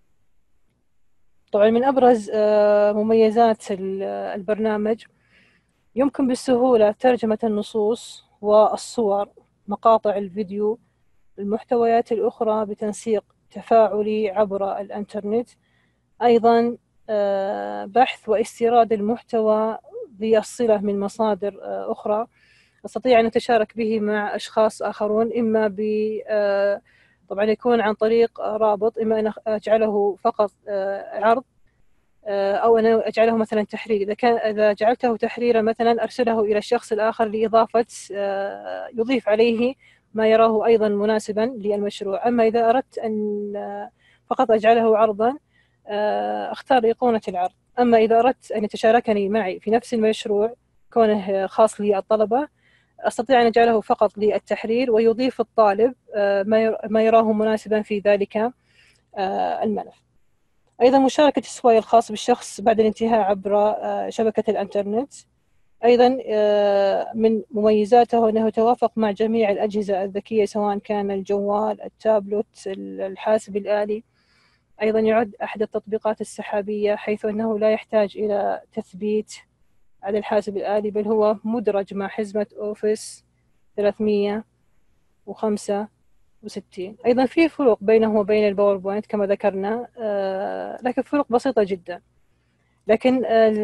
طبعا من أبرز مميزات البرنامج، يمكن بسهولة ترجمة النصوص والصور، مقاطع الفيديو، المحتويات الأخرى بتنسيق تفاعلي عبر الإنترنت. أيضا بحث واستيراد المحتوى ذي الصلة من مصادر أخرى، أستطيع أن أتشارك به مع أشخاص آخرون، إما ب طبعا يكون عن طريق رابط، إما أن أجعله فقط عرض، أو أنا أجعله مثلا تحرير. إذا كان إذا جعلته تحريرا مثلا أرسله إلى الشخص الآخر لإضافة يضيف عليه ما يراه أيضا مناسبا للمشروع. أما إذا أردت أن فقط أجعله عرضا، أختار أيقونة العرض. أما إذا أردت أن يتشاركني معي في نفس المشروع كونه خاص للطلبة، أستطيع أن أجعله فقط للتحرير، ويضيف الطالب ما يراه مناسبا في ذلك الملف. أيضا مشاركة السواي الخاص بالشخص بعد الانتهاء عبر شبكة الإنترنت. أيضا من مميزاته أنه يتوافق مع جميع الأجهزة الذكية، سواء كان الجوال، التابلت، الحاسب الآلي. أيضا يعد أحد التطبيقات السحابية، حيث أنه لا يحتاج إلى تثبيت على الحاسب الآلي، بل هو مدرج مع حزمة أوفيس ثلاثمئة وخمسة وستين. أيضا في فروق بينه وبين الباوربوينت كما ذكرنا، لكن فروق بسيطة جدا. لكن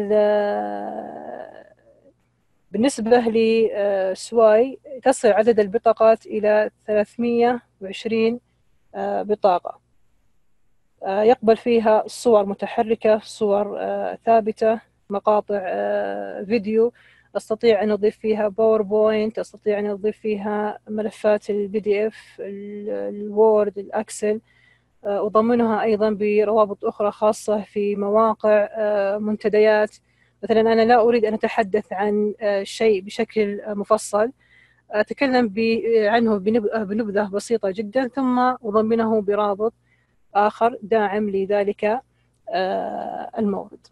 بالنسبة لسواي تصل عدد البطاقات إلى ثلاثمئة وعشرين بطاقة. يقبل فيها صور متحركة، صور ثابتة، مقاطع فيديو. أستطيع أن أضيف فيها باوربوينت، أستطيع أن أضيف فيها ملفات البي دي إف، الوورد، الأكسل. أضمنها أيضا بروابط أخرى خاصة في مواقع، منتديات. مثلا أنا لا أريد أن أتحدث عن شيء بشكل مفصل، أتكلم عنه بنبذة بسيطة جدا، ثم أضمنه برابط آخر داعم لذلك المورد.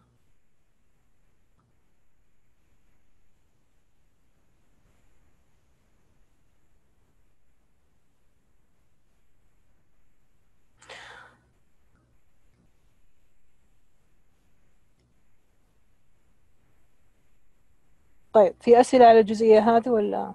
طيب، في أسئلة على الجزئية هذه ولا؟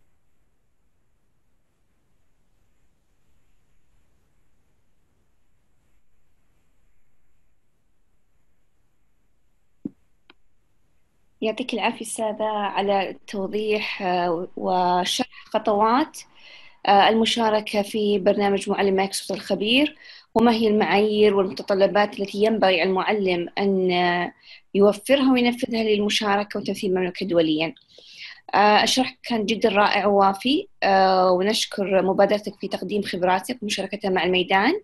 يعطيك العافية أستاذة على التوضيح وشرح خطوات المشاركة في برنامج معلم مايكروسوفت الخبير، وما هي المعايير والمتطلبات التي ينبغي على المعلم أن يوفرها وينفذها للمشاركة وتمثيل المملكة دوليا. الشرح كان جدا رائع ووافي، ونشكر مبادرتك في تقديم خبراتك ومشاركتها مع الميدان.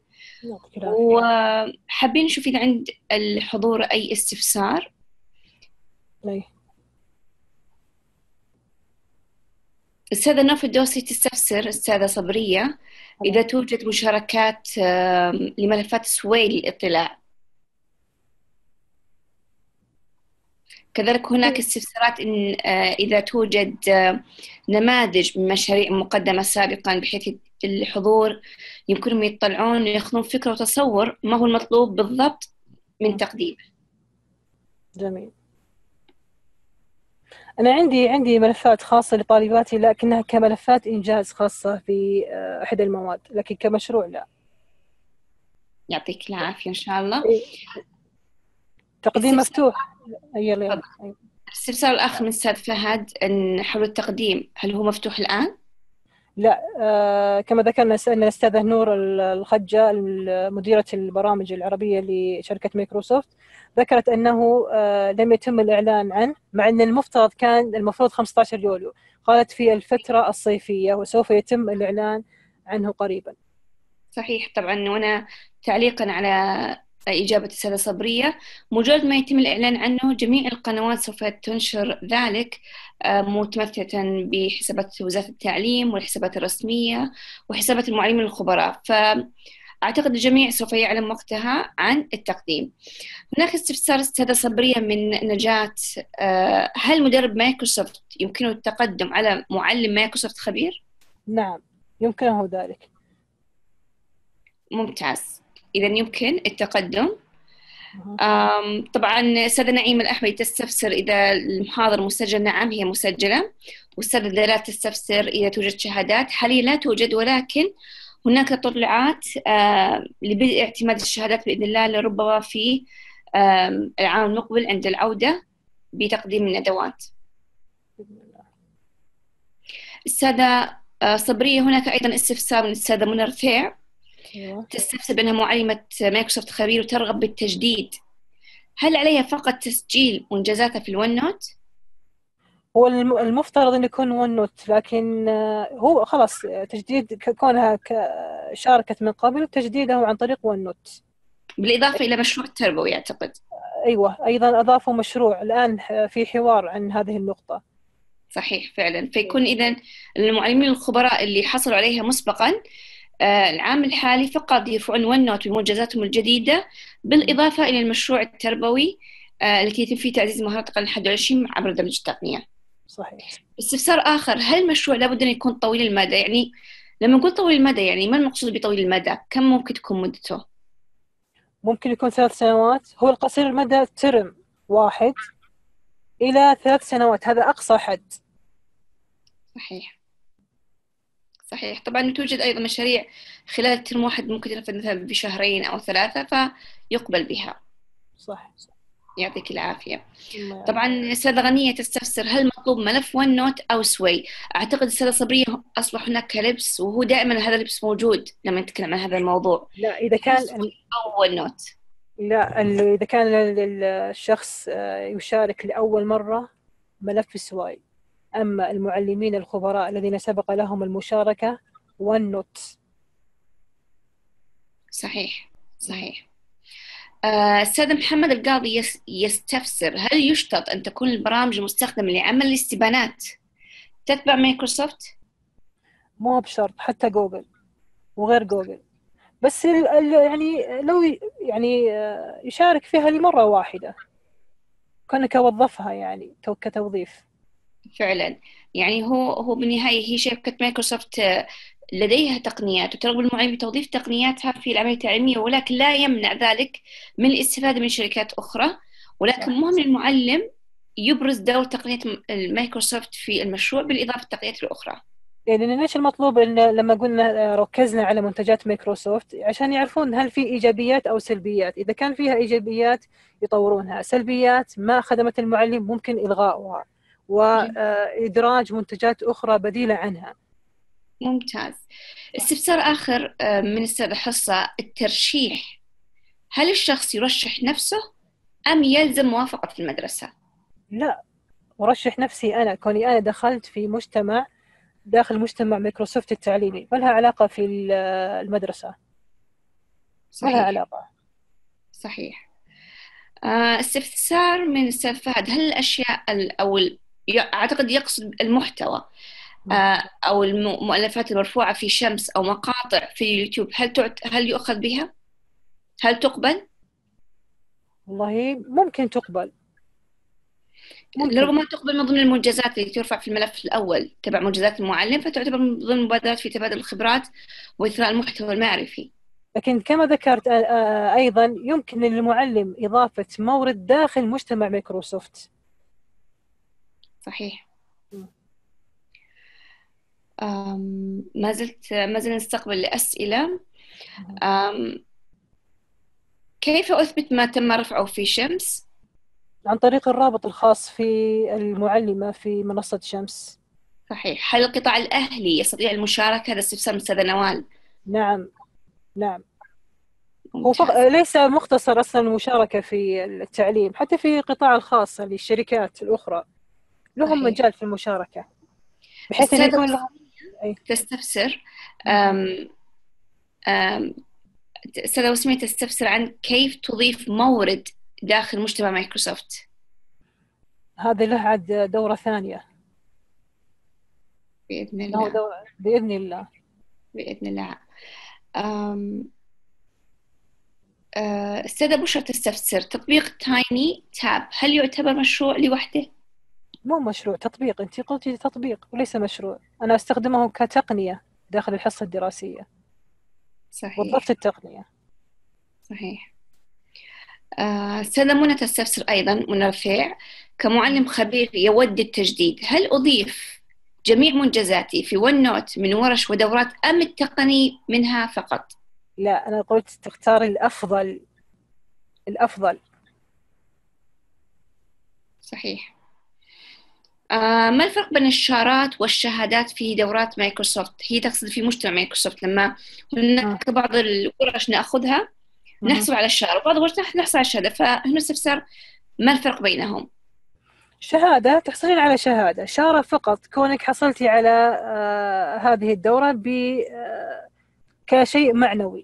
وحابين نشوف إذا عند الحضور أي استفسار. أي. أستاذة نوف الدوسي تستفسر أستاذة صبرية إذا توجد مشاركات آم، لملفات سوي للإطلاع. كذلك هناك استفسارات إن آه، إذا توجد آه، نماذج من مشاريع مقدمة سابقا بحيث الحضور يمكنهم يطلعون ويأخذون فكرة وتصور ما هو المطلوب بالضبط من تقديم. جميل. أنا عندي عندي ملفات خاصة لطالباتي لكنها كملفات إنجاز خاصة في آه، أحد المواد، لكن كمشروع لا. يعطيك العافية إن شاء الله. إيه. تقديم استفسار مفتوح. يلا يلا. أيوة. استفسار الأخ من أستاذ فهد أن حول التقديم هل هو مفتوح الآن؟ لا، آه كما ذكرنا أن الأستاذة نور الخجة مديرة البرامج العربية لشركة مايكروسوفت ذكرت أنه آه لم يتم الإعلان عنه، مع أن المفترض كان المفروض خمسة عشر يوليو، قالت في الفترة الصيفية وسوف يتم الإعلان عنه قريبا. صحيح طبعا. وأنا تعليقا على إجابة السادة صبرية، مجرد ما يتم الإعلان عنه جميع القنوات سوف تنشر ذلك آه، متمثلة بحسابات وزارة التعليم والحسابات الرسمية وحسابات المعلمين الخبراء، فأعتقد الجميع سوف يعلم وقتها عن التقديم. هناك استفسار السادة صبرية من نجاة، آه، هل مدرب مايكروسوفت يمكنه التقدم على معلم مايكروسوفت خبير؟ نعم يمكنه ذلك. ممتاز، إذا يمكن التقدم. أم، طبعا أستاذة نعيم الأحمدي تستفسر إذا المحاضرة مسجلة. نعم هي مسجلة. والأستاذة دلال تستفسر إذا توجد شهادات. حاليا لا توجد، ولكن هناك تطلعات آه، لبدء اعتماد الشهادات بإذن الله لربما في آم، العام المقبل عند العودة بتقديم الندوات. السادة آه، صبرية، هناك أيضا استفسار من السادة منى رفيع تستفسر بأنها معلمة مايكروسوفت خبير وترغب بالتجديد، هل عليها فقط تسجيل منجزاتها في الون نوت؟ هو المفترض أن يكون ون نوت، لكن هو خلاص تجديد كونها شاركت من قبل تجديده عن طريق ون نوت، بالإضافة إلى مشروع تربوي أعتقد. أيوة أيضا أضافوا مشروع الآن في حوار عن هذه النقطة. صحيح فعلا. فيكون إذن المعلمين الخبراء اللي حصلوا عليها مسبقا آه العام الحالي فقط يرفعون ون نوت بمنجزاتهم الجديدة، بالإضافة إلى المشروع التربوي آه التي يتم فيه تعزيز مهارات القرن الحادي والعشرين عبر دمج التقنية. صحيح. استفسار آخر، هل المشروع لابد أن يكون طويل المدى؟ يعني لما نقول طويل المدى يعني ما المقصود بطويل المدى؟ كم ممكن تكون مدته؟ ممكن يكون ثلاث سنوات. هو القصير المدى ترم واحد إلى ثلاث سنوات، هذا أقصى حد. صحيح صحيح. طبعا توجد أيضا مشاريع خلال الترم واحد ممكن تنفذ مثلا بشهرين أو ثلاثة فيقبل بها. صح. يعطيك العافية. طبعا أستاذة غنية تستفسر هل مطلوب ملف ون نوت أو سوي؟ أعتقد أستاذة صبرية أصبح هناك لبس، وهو دائما هذا اللبس موجود لما نتكلم عن هذا الموضوع. لا إذا كان أو ون نوت، لا إذا كان الشخص يشارك لأول مرة ملف سواي، أما المعلمين الخبراء الذين سبق لهم المشاركة ون نوت. صحيح صحيح. السيد محمد القاضي يستفسر هل يشترط أن تكون البرامج المستخدمة لعمل الاستبانات تتبع مايكروسوفت؟ مو بشرط، حتى جوجل وغير جوجل، بس يعني لو يعني يشارك فيها لمرة واحدة كأنك وظفها يعني كتوظيف. فعلا يعني هو هو بالنهاية هي شركة مايكروسوفت لديها تقنيات وترغب المعلم بتوظيف تقنياتها في العملية التعليمية، ولكن لا يمنع ذلك من الاستفادة من شركات أخرى. ولكن مهم للمعلم يبرز دور تقنية مايكروسوفت في المشروع بالإضافة للتقنيات الأخرى. يعني ليش المطلوب إن لما قلنا ركزنا على منتجات مايكروسوفت؟ عشان يعرفون هل في إيجابيات أو سلبيات. إذا كان فيها إيجابيات يطورونها، سلبيات ما خدمت المعلم ممكن إلغاؤها وإدراج منتجات أخرى بديلة عنها. ممتاز. استفسار آخر من الأستاذة حصة، الترشيح، هل الشخص يرشح نفسه أم يلزم موافقة المدرسة؟ لا، أرشح نفسي أنا، كوني أنا دخلت في مجتمع داخل مجتمع مايكروسوفت التعليمي، ما لها علاقة في المدرسة. صحيح. ما لها علاقة. صحيح. استفسار من الأستاذ فهد، هل الأشياء أو أعتقد يقصد المحتوى، آه، أو المؤلفات المرفوعة في شمس أو مقاطع في اليوتيوب، هل تعت... هل يؤخذ بها؟ هل تقبل؟ والله ممكن تقبل، ممكن. رغم ما تقبل من ضمن المنجزات اللي ترفع في الملف الأول تبع منجزات المعلم، فتعتبر من ضمن المبادرات في تبادل الخبرات وإثراء المحتوى المعرفي. لكن كما ذكرت آه، آه، أيضا يمكن للمعلم إضافة مورد داخل مجتمع مايكروسوفت. صحيح. أم، ما زلت ما زلنا نستقبل الأسئلة. أم، كيف أثبت ما تم رفعه في شمس؟ عن طريق الرابط الخاص في المعلمة في منصة شمس. صحيح. هل القطاع الأهلي يستطيع المشاركة؟ هذا استفسار من أستاذة نوال. نعم، نعم. هو فق... ممتاز. ليس مختصر أصلا المشاركة في التعليم، حتى في القطاع الخاص للشركات الأخرى لهم صحيح. مجال في المشاركة، بحيث أن السادة يكون لهم. أي. تستفسر أم، أم، السادة وسمية تستفسر عن كيف تضيف مورد داخل مجتمع مايكروسوفت. هذا له عاد دورة ثانية. بإذن له الله. دورة بإذن الله. بإذن الله. أم، أه، السادة بشرى تستفسر تطبيق تايني تاب هل يعتبر مشروع لوحده؟ مو مشروع، تطبيق. أنت قلتي تطبيق وليس مشروع. أنا أستخدمه كتقنية داخل الحصة الدراسية. وظفت صحيح. التقنية. صحيح. آه، السادة منى تستفسر أيضا، منى رفيع، كمعلم خبير يود التجديد هل أضيف جميع منجزاتي في ون نوت من ورش ودورات أم التقني منها فقط؟ لا، أنا قلت تختار الأفضل. الأفضل. صحيح. آه، ما الفرق بين الشارات والشهادات في دورات مايكروسوفت؟ هي تقصد في مجتمع مايكروسوفت، لما آه. هناك بعض الورش نأخذها مه. نحصل على الشهادة، وبعض الورش نحصل على الشهادة، فهنا استفسار ما الفرق بينهم؟ شهادة تحصلين على شهادة شارة فقط كونك حصلتي على آه هذه الدورة ب آه كشيء معنوي.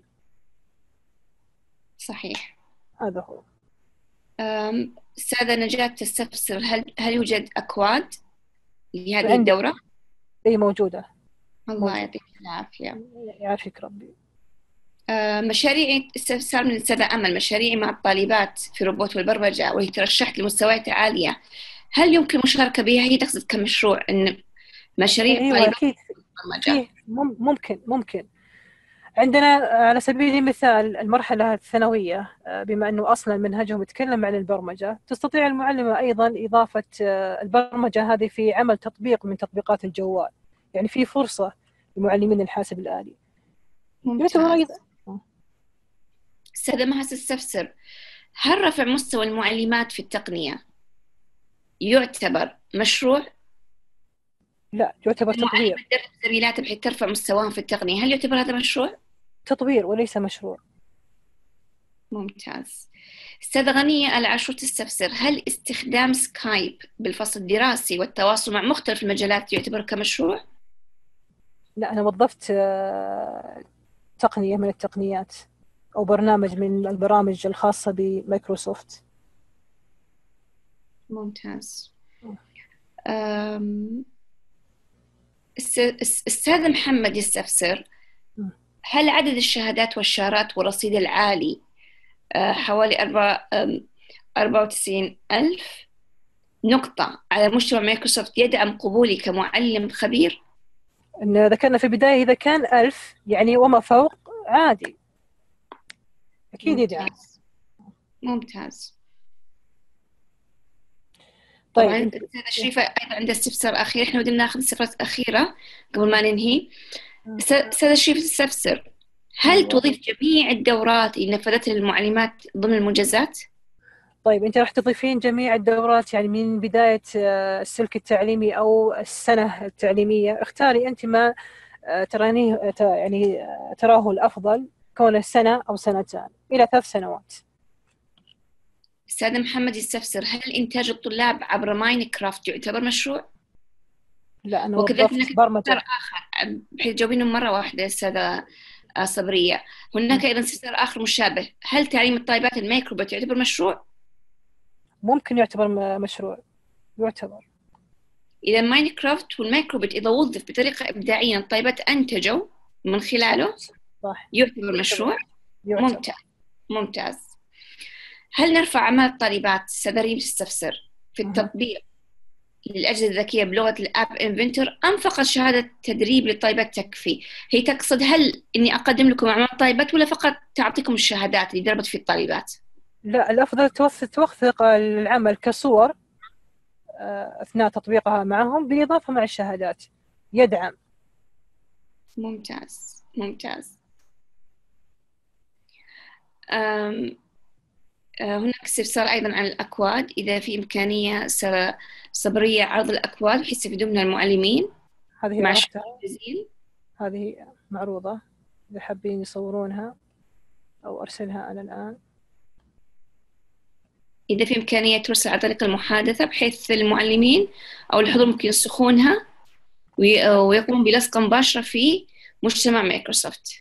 صحيح. هذا هو. أم، السادة نجاة تستفسر هل هل يوجد أكواد لهذه عندي. الدورة؟ أي موجودة. الله موجود. يعطيك العافية. يعافيك ربي. أه، مشاريعي، استفسار من السادة أمل، مشاريعي مع الطالبات في الروبوت والبرمجة وهي ترشحت لمستويات عالية، هل يمكن المشاركة بها؟ هي تقصد كمشروع إن مشاريع أيوة طالبات أكيد. برمجة. فيه مم- ممكن ممكن عندنا على سبيل المثال المرحلة الثانوية، آه، بما أنه أصلا منهجهم يتكلم عن البرمجة، تستطيع المعلمة أيضا إضافة آه، البرمجة هذه في عمل تطبيق من تطبيقات الجوال. يعني في فرصة لمعلمين الحاسب الآلي. يعتبر ممتاز. أيضا. السادة مها تستفسر هل رفع مستوى المعلمات في التقنية يعتبر مشروع؟ لا، يعتبر المعلمة تطوير. تدرب زميلاتها بحيث ترفع مستواهم في التقنية، هل يعتبر هذا مشروع؟ تطوير وليس مشروع. ممتاز. أستاذة غنية العاشور تستفسر هل استخدام سكايب بالفصل الدراسي والتواصل مع مختلف المجالات يعتبر كمشروع؟ لا، أنا وظفت آه، تقنية من التقنيات أو برنامج من البرامج الخاصة بمايكروسوفت. ممتاز. أم، الس- أستاذ محمد يستفسر هل عدد الشهادات والشارات والرصيد العالي أه، حوالي أربعة أم، أربعة وتسعين ألف نقطة على مجتمع مايكروسوفت يدعم قبولي كمعلم خبير؟ إن ذكرنا في البداية إذا كان ألف يعني وما فوق عادي، أكيد يدعم. ممتاز. ممتاز. طيب طبعا أنت. السيدة شريفة أيضا عندها استفسار أخير، إحنا بدنا ناخذ استفسارات أخيرة قبل ما ننهي. السيدة شريفة تستفسر هل أيوة. تضيف جميع الدورات اللي نفذتها للمعلمات ضمن المنجزات؟ طيب أنت راح تضيفين جميع الدورات يعني من بداية آه، السلك التعليمي أو السنة التعليمية. اختاري أنت ما آه، ترانيه آه، ت- يعني آه، تراه الأفضل، كونه سنة أو سنتان إلى ثلاث سنوات. السيدة محمد يستفسر هل إنتاج الطلاب عبر ماينكرافت يعتبر مشروع؟ لا، أنا وكذلك هناك وظفت استفسار برمجة. آخر بحيث تجاوبينه مرة واحدة السيدة آه، صبرية. هناك أيضا استفسار آخر مشابه، هل تعليم الطالبات الميكروبات يعتبر مشروع؟ ممكن يعتبر م- مشروع. يعتبر. إذا ماينكرافت والمايكروبيت إذا وظف بطريقة إبداعية الطالبات أنتجوا من خلاله صح. يعتبر مشروع. يعتبر. ممتاز ممتاز. هل نرفع أعمال الطالبات أستاذة ريم تستفسر في أها. التطبيق للأجهزة الذكية بلغة الآب إنفنتور أم فقط شهادة تدريب للطالبات تكفي؟ هي تقصد هل إني أقدم لكم أعمال الطالبات ولا فقط تعطيكم الشهادات اللي دربت في الطالبات؟ لا، الأفضل توثق توثق العمل كصور آه، أثناء تطبيقها معهم بالإضافة مع الشهادات، يدعم. ممتاز ممتاز. أم آه، هناك استفسار أيضا عن الأكواد، إذا في إمكانية س- صبرية عرض الأكواد بحيث يستفيدون من المعلمين هذه مع عرفتها، الشكل الجزيل. هذه معروضة إذا حابين يصورونها، أو أرسلها أنا الآن. إذا في إمكانية ترسل عن طريق المحادثة بحيث المعلمين أو الحضور ممكن ينسخونها وي- ويقوم بلصق مباشرة في مجتمع مايكروسوفت.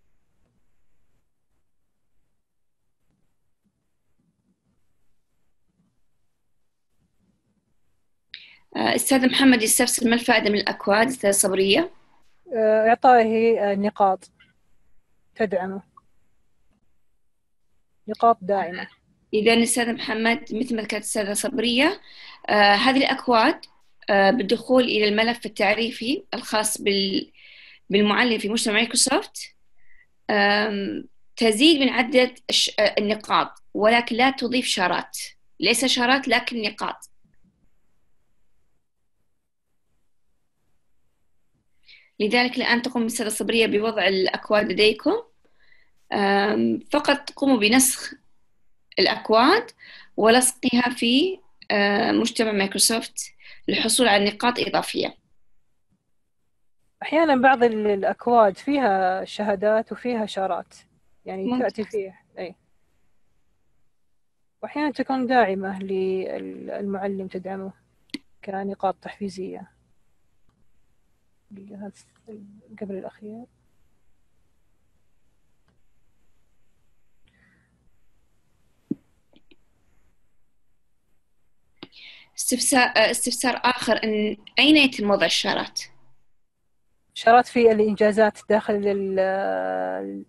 آه، أستاذ محمد يستفسر ما الفائدة من الأكواد أستاذ صبرية؟ آه، إعطائه آه، نقاط تدعمه، نقاط دائمة. إذا أستاذ محمد مثل ما كانت الأستاذة صبرية، آه، هذه الأكواد آه، بالدخول إلى الملف التعريفي الخاص بال بالمعلم في مجتمع مايكروسوفت أم، تزيد من عدد الش- النقاط، ولكن لا تضيف شارات، ليس شارات لكن نقاط. لذلك الآن تقوم الأستاذة الصبرية بوضع الأكواد لديكم. أم، فقط تقوموا بنسخ الأكواد ولصقها في أه، مجتمع مايكروسوفت للحصول على نقاط إضافية. أحيانا بعض ال- الأكواد فيها شهادات وفيها شارات، يعني تأتي ممتاز. فيه أي، وأحيانا تكون داعمة للمعلم، تدعمه كنقاط تحفيزية. هذا قبل الأخير. استفسار استفسار آخر، أن أين يتم وضع الشارات؟ شارات في الإنجازات داخل ال-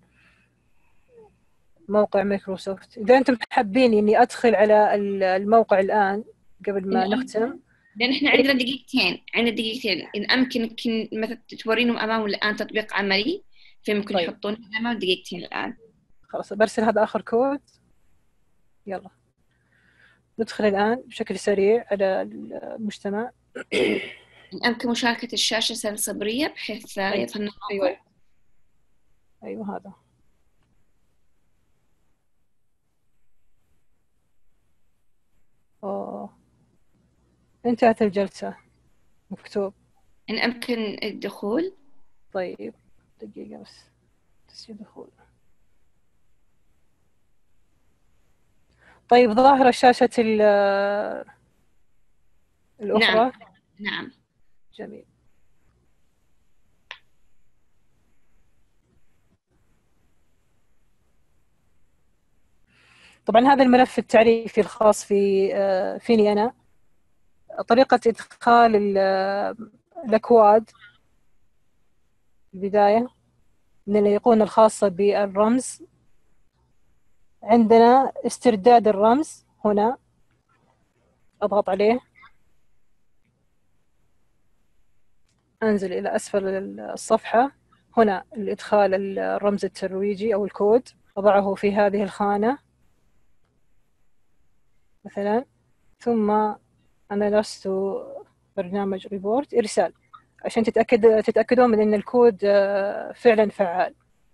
موقع مايكروسوفت. إذا أنتم حابين إني أدخل على الموقع الآن قبل إن ما نختم. لأن إحنا عندنا دقيقتين عندنا دقيقتين إن أمكن يمكن مثلا تورينهم أمامهم الآن تطبيق عملي فيمكن طيب يحطون أمام دقيقتين الآن. خلاص برسل هذا آخر كود. يلا ندخل الآن بشكل سريع على المجتمع. إن أمكن مشاركة الشاشة سنة صبرية بحيث أيوة. يظهر الموقع. أيوة. أيوة هذا. أوه. انتهت الجلسة مكتوب. إن أمكن الدخول. طيب دقيقة بس، تسجيل دخول. طيب ظاهرة شاشة الأخرى. نعم نعم. جميل. طبعا هذا الملف التعريفي الخاص في فيني أنا. طريقة إدخال الأكواد البداية من الأيقونة الخاصة بالرمز. عندنا استرداد الرمز، هنا أضغط عليه، أنزل إلى أسفل الصفحة، هنا الإدخال الرمز الترويجي أو الكود، أضعه في هذه الخانة مثلا، ثم أنا لست برنامج ريبورت إرسال عشان تتأكد تتأكدون من أن الكود فعلا فعال.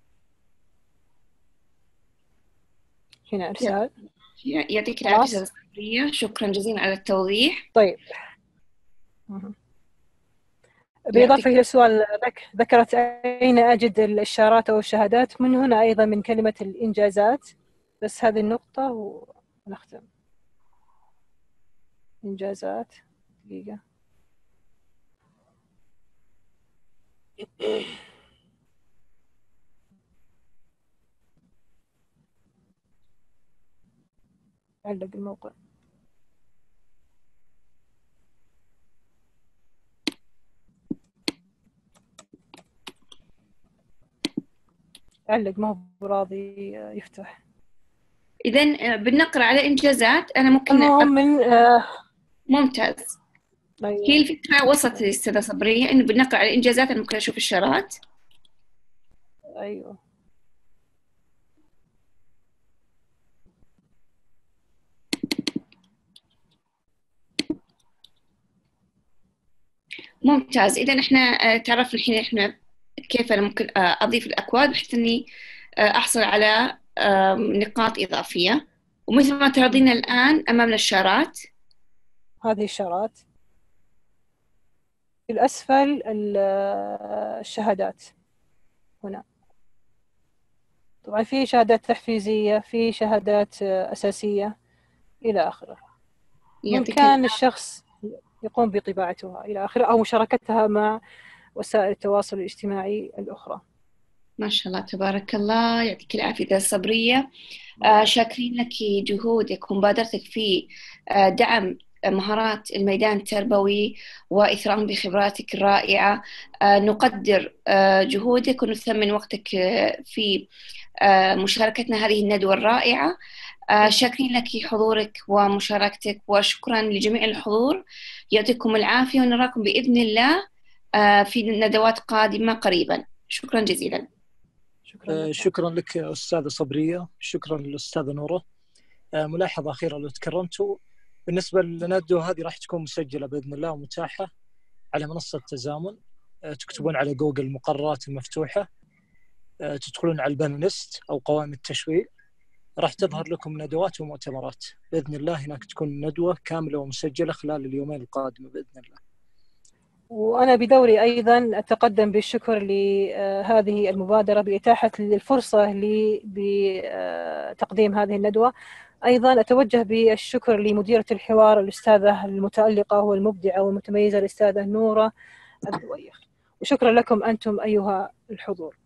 هنا إرسال. يعطيك العافية أستاذة صبرية، شكرا جزيلا على التوضيح. طيب بالإضافة إلى السؤال ذكرت أين أجد الإشارات أو الشهادات، من هنا أيضا من كلمة الإنجازات. بس هذه النقطة ونختم. إنجازات دقيقة. علق الموقع. علق ما هو براضي يفتح. إذن بنقرأ على إنجازات. أنا ممكن المهم من آه ممتاز. أيوة. هي الفكرة وصلت الأستاذة صبرية إنه بنقرأ على الإنجازات. أنا ممكن أشوف الشارات. أيوة ممتاز. إذا إحنا تعرفنا الحين إحنا كيف أنا ممكن أضيف الأكواد بحيث إني أحصل على نقاط إضافية. ومثل ما تراضينا الآن أمامنا الشارات. هذه الشارات. في الأسفل الشهادات هنا. طبعا في شهادات تحفيزية، في شهادات أساسية إلى آخره. بإمكان الشخص يقوم بطباعتها إلى آخره أو مشاركتها مع وسائل التواصل الاجتماعي الأخرى. ما شاء الله تبارك الله، يعطيك العافية صبرية. آه شاكرين لك جهودك ومبادرتك في آه دعم مهارات الميدان التربوي وإثراءهم بخبراتك الرائعة. آه نقدر آه جهودك ونثمن وقتك آه في آه مشاركتنا هذه الندوة الرائعة. آه شاكرين لك حضورك ومشاركتك، وشكرا لجميع الحضور. يعطيكم العافية ونراكم بإذن الله آه في ندوات قادمة قريبا. شكرا جزيلا. شكرا لك, شكرا لك أستاذة صبرية. شكرا للأستاذة نورة. ملاحظة أخيرة لو تكرمتوا، بالنسبة للندوة هذه راح تكون مسجلة بإذن الله ومتاحة على منصة تزامن. تكتبون على جوجل مقررات المفتوحة، تدخلون على البانلست أو قوائم التشغيل، راح تظهر لكم ندوات ومؤتمرات بإذن الله. هناك تكون ندوة كاملة ومسجلة خلال اليومين القادمة بإذن الله. وأنا بدوري أيضا أتقدم بالشكر لهذه المبادرة بإتاحة الفرصة لي بتقديم هذه الندوة. أيضا أتوجه بالشكر لمديرة الحوار الأستاذة المتألقة والمبدعة والمتميزة الأستاذة نورة الدويخ. وشكرا لكم أنتم أيها الحضور.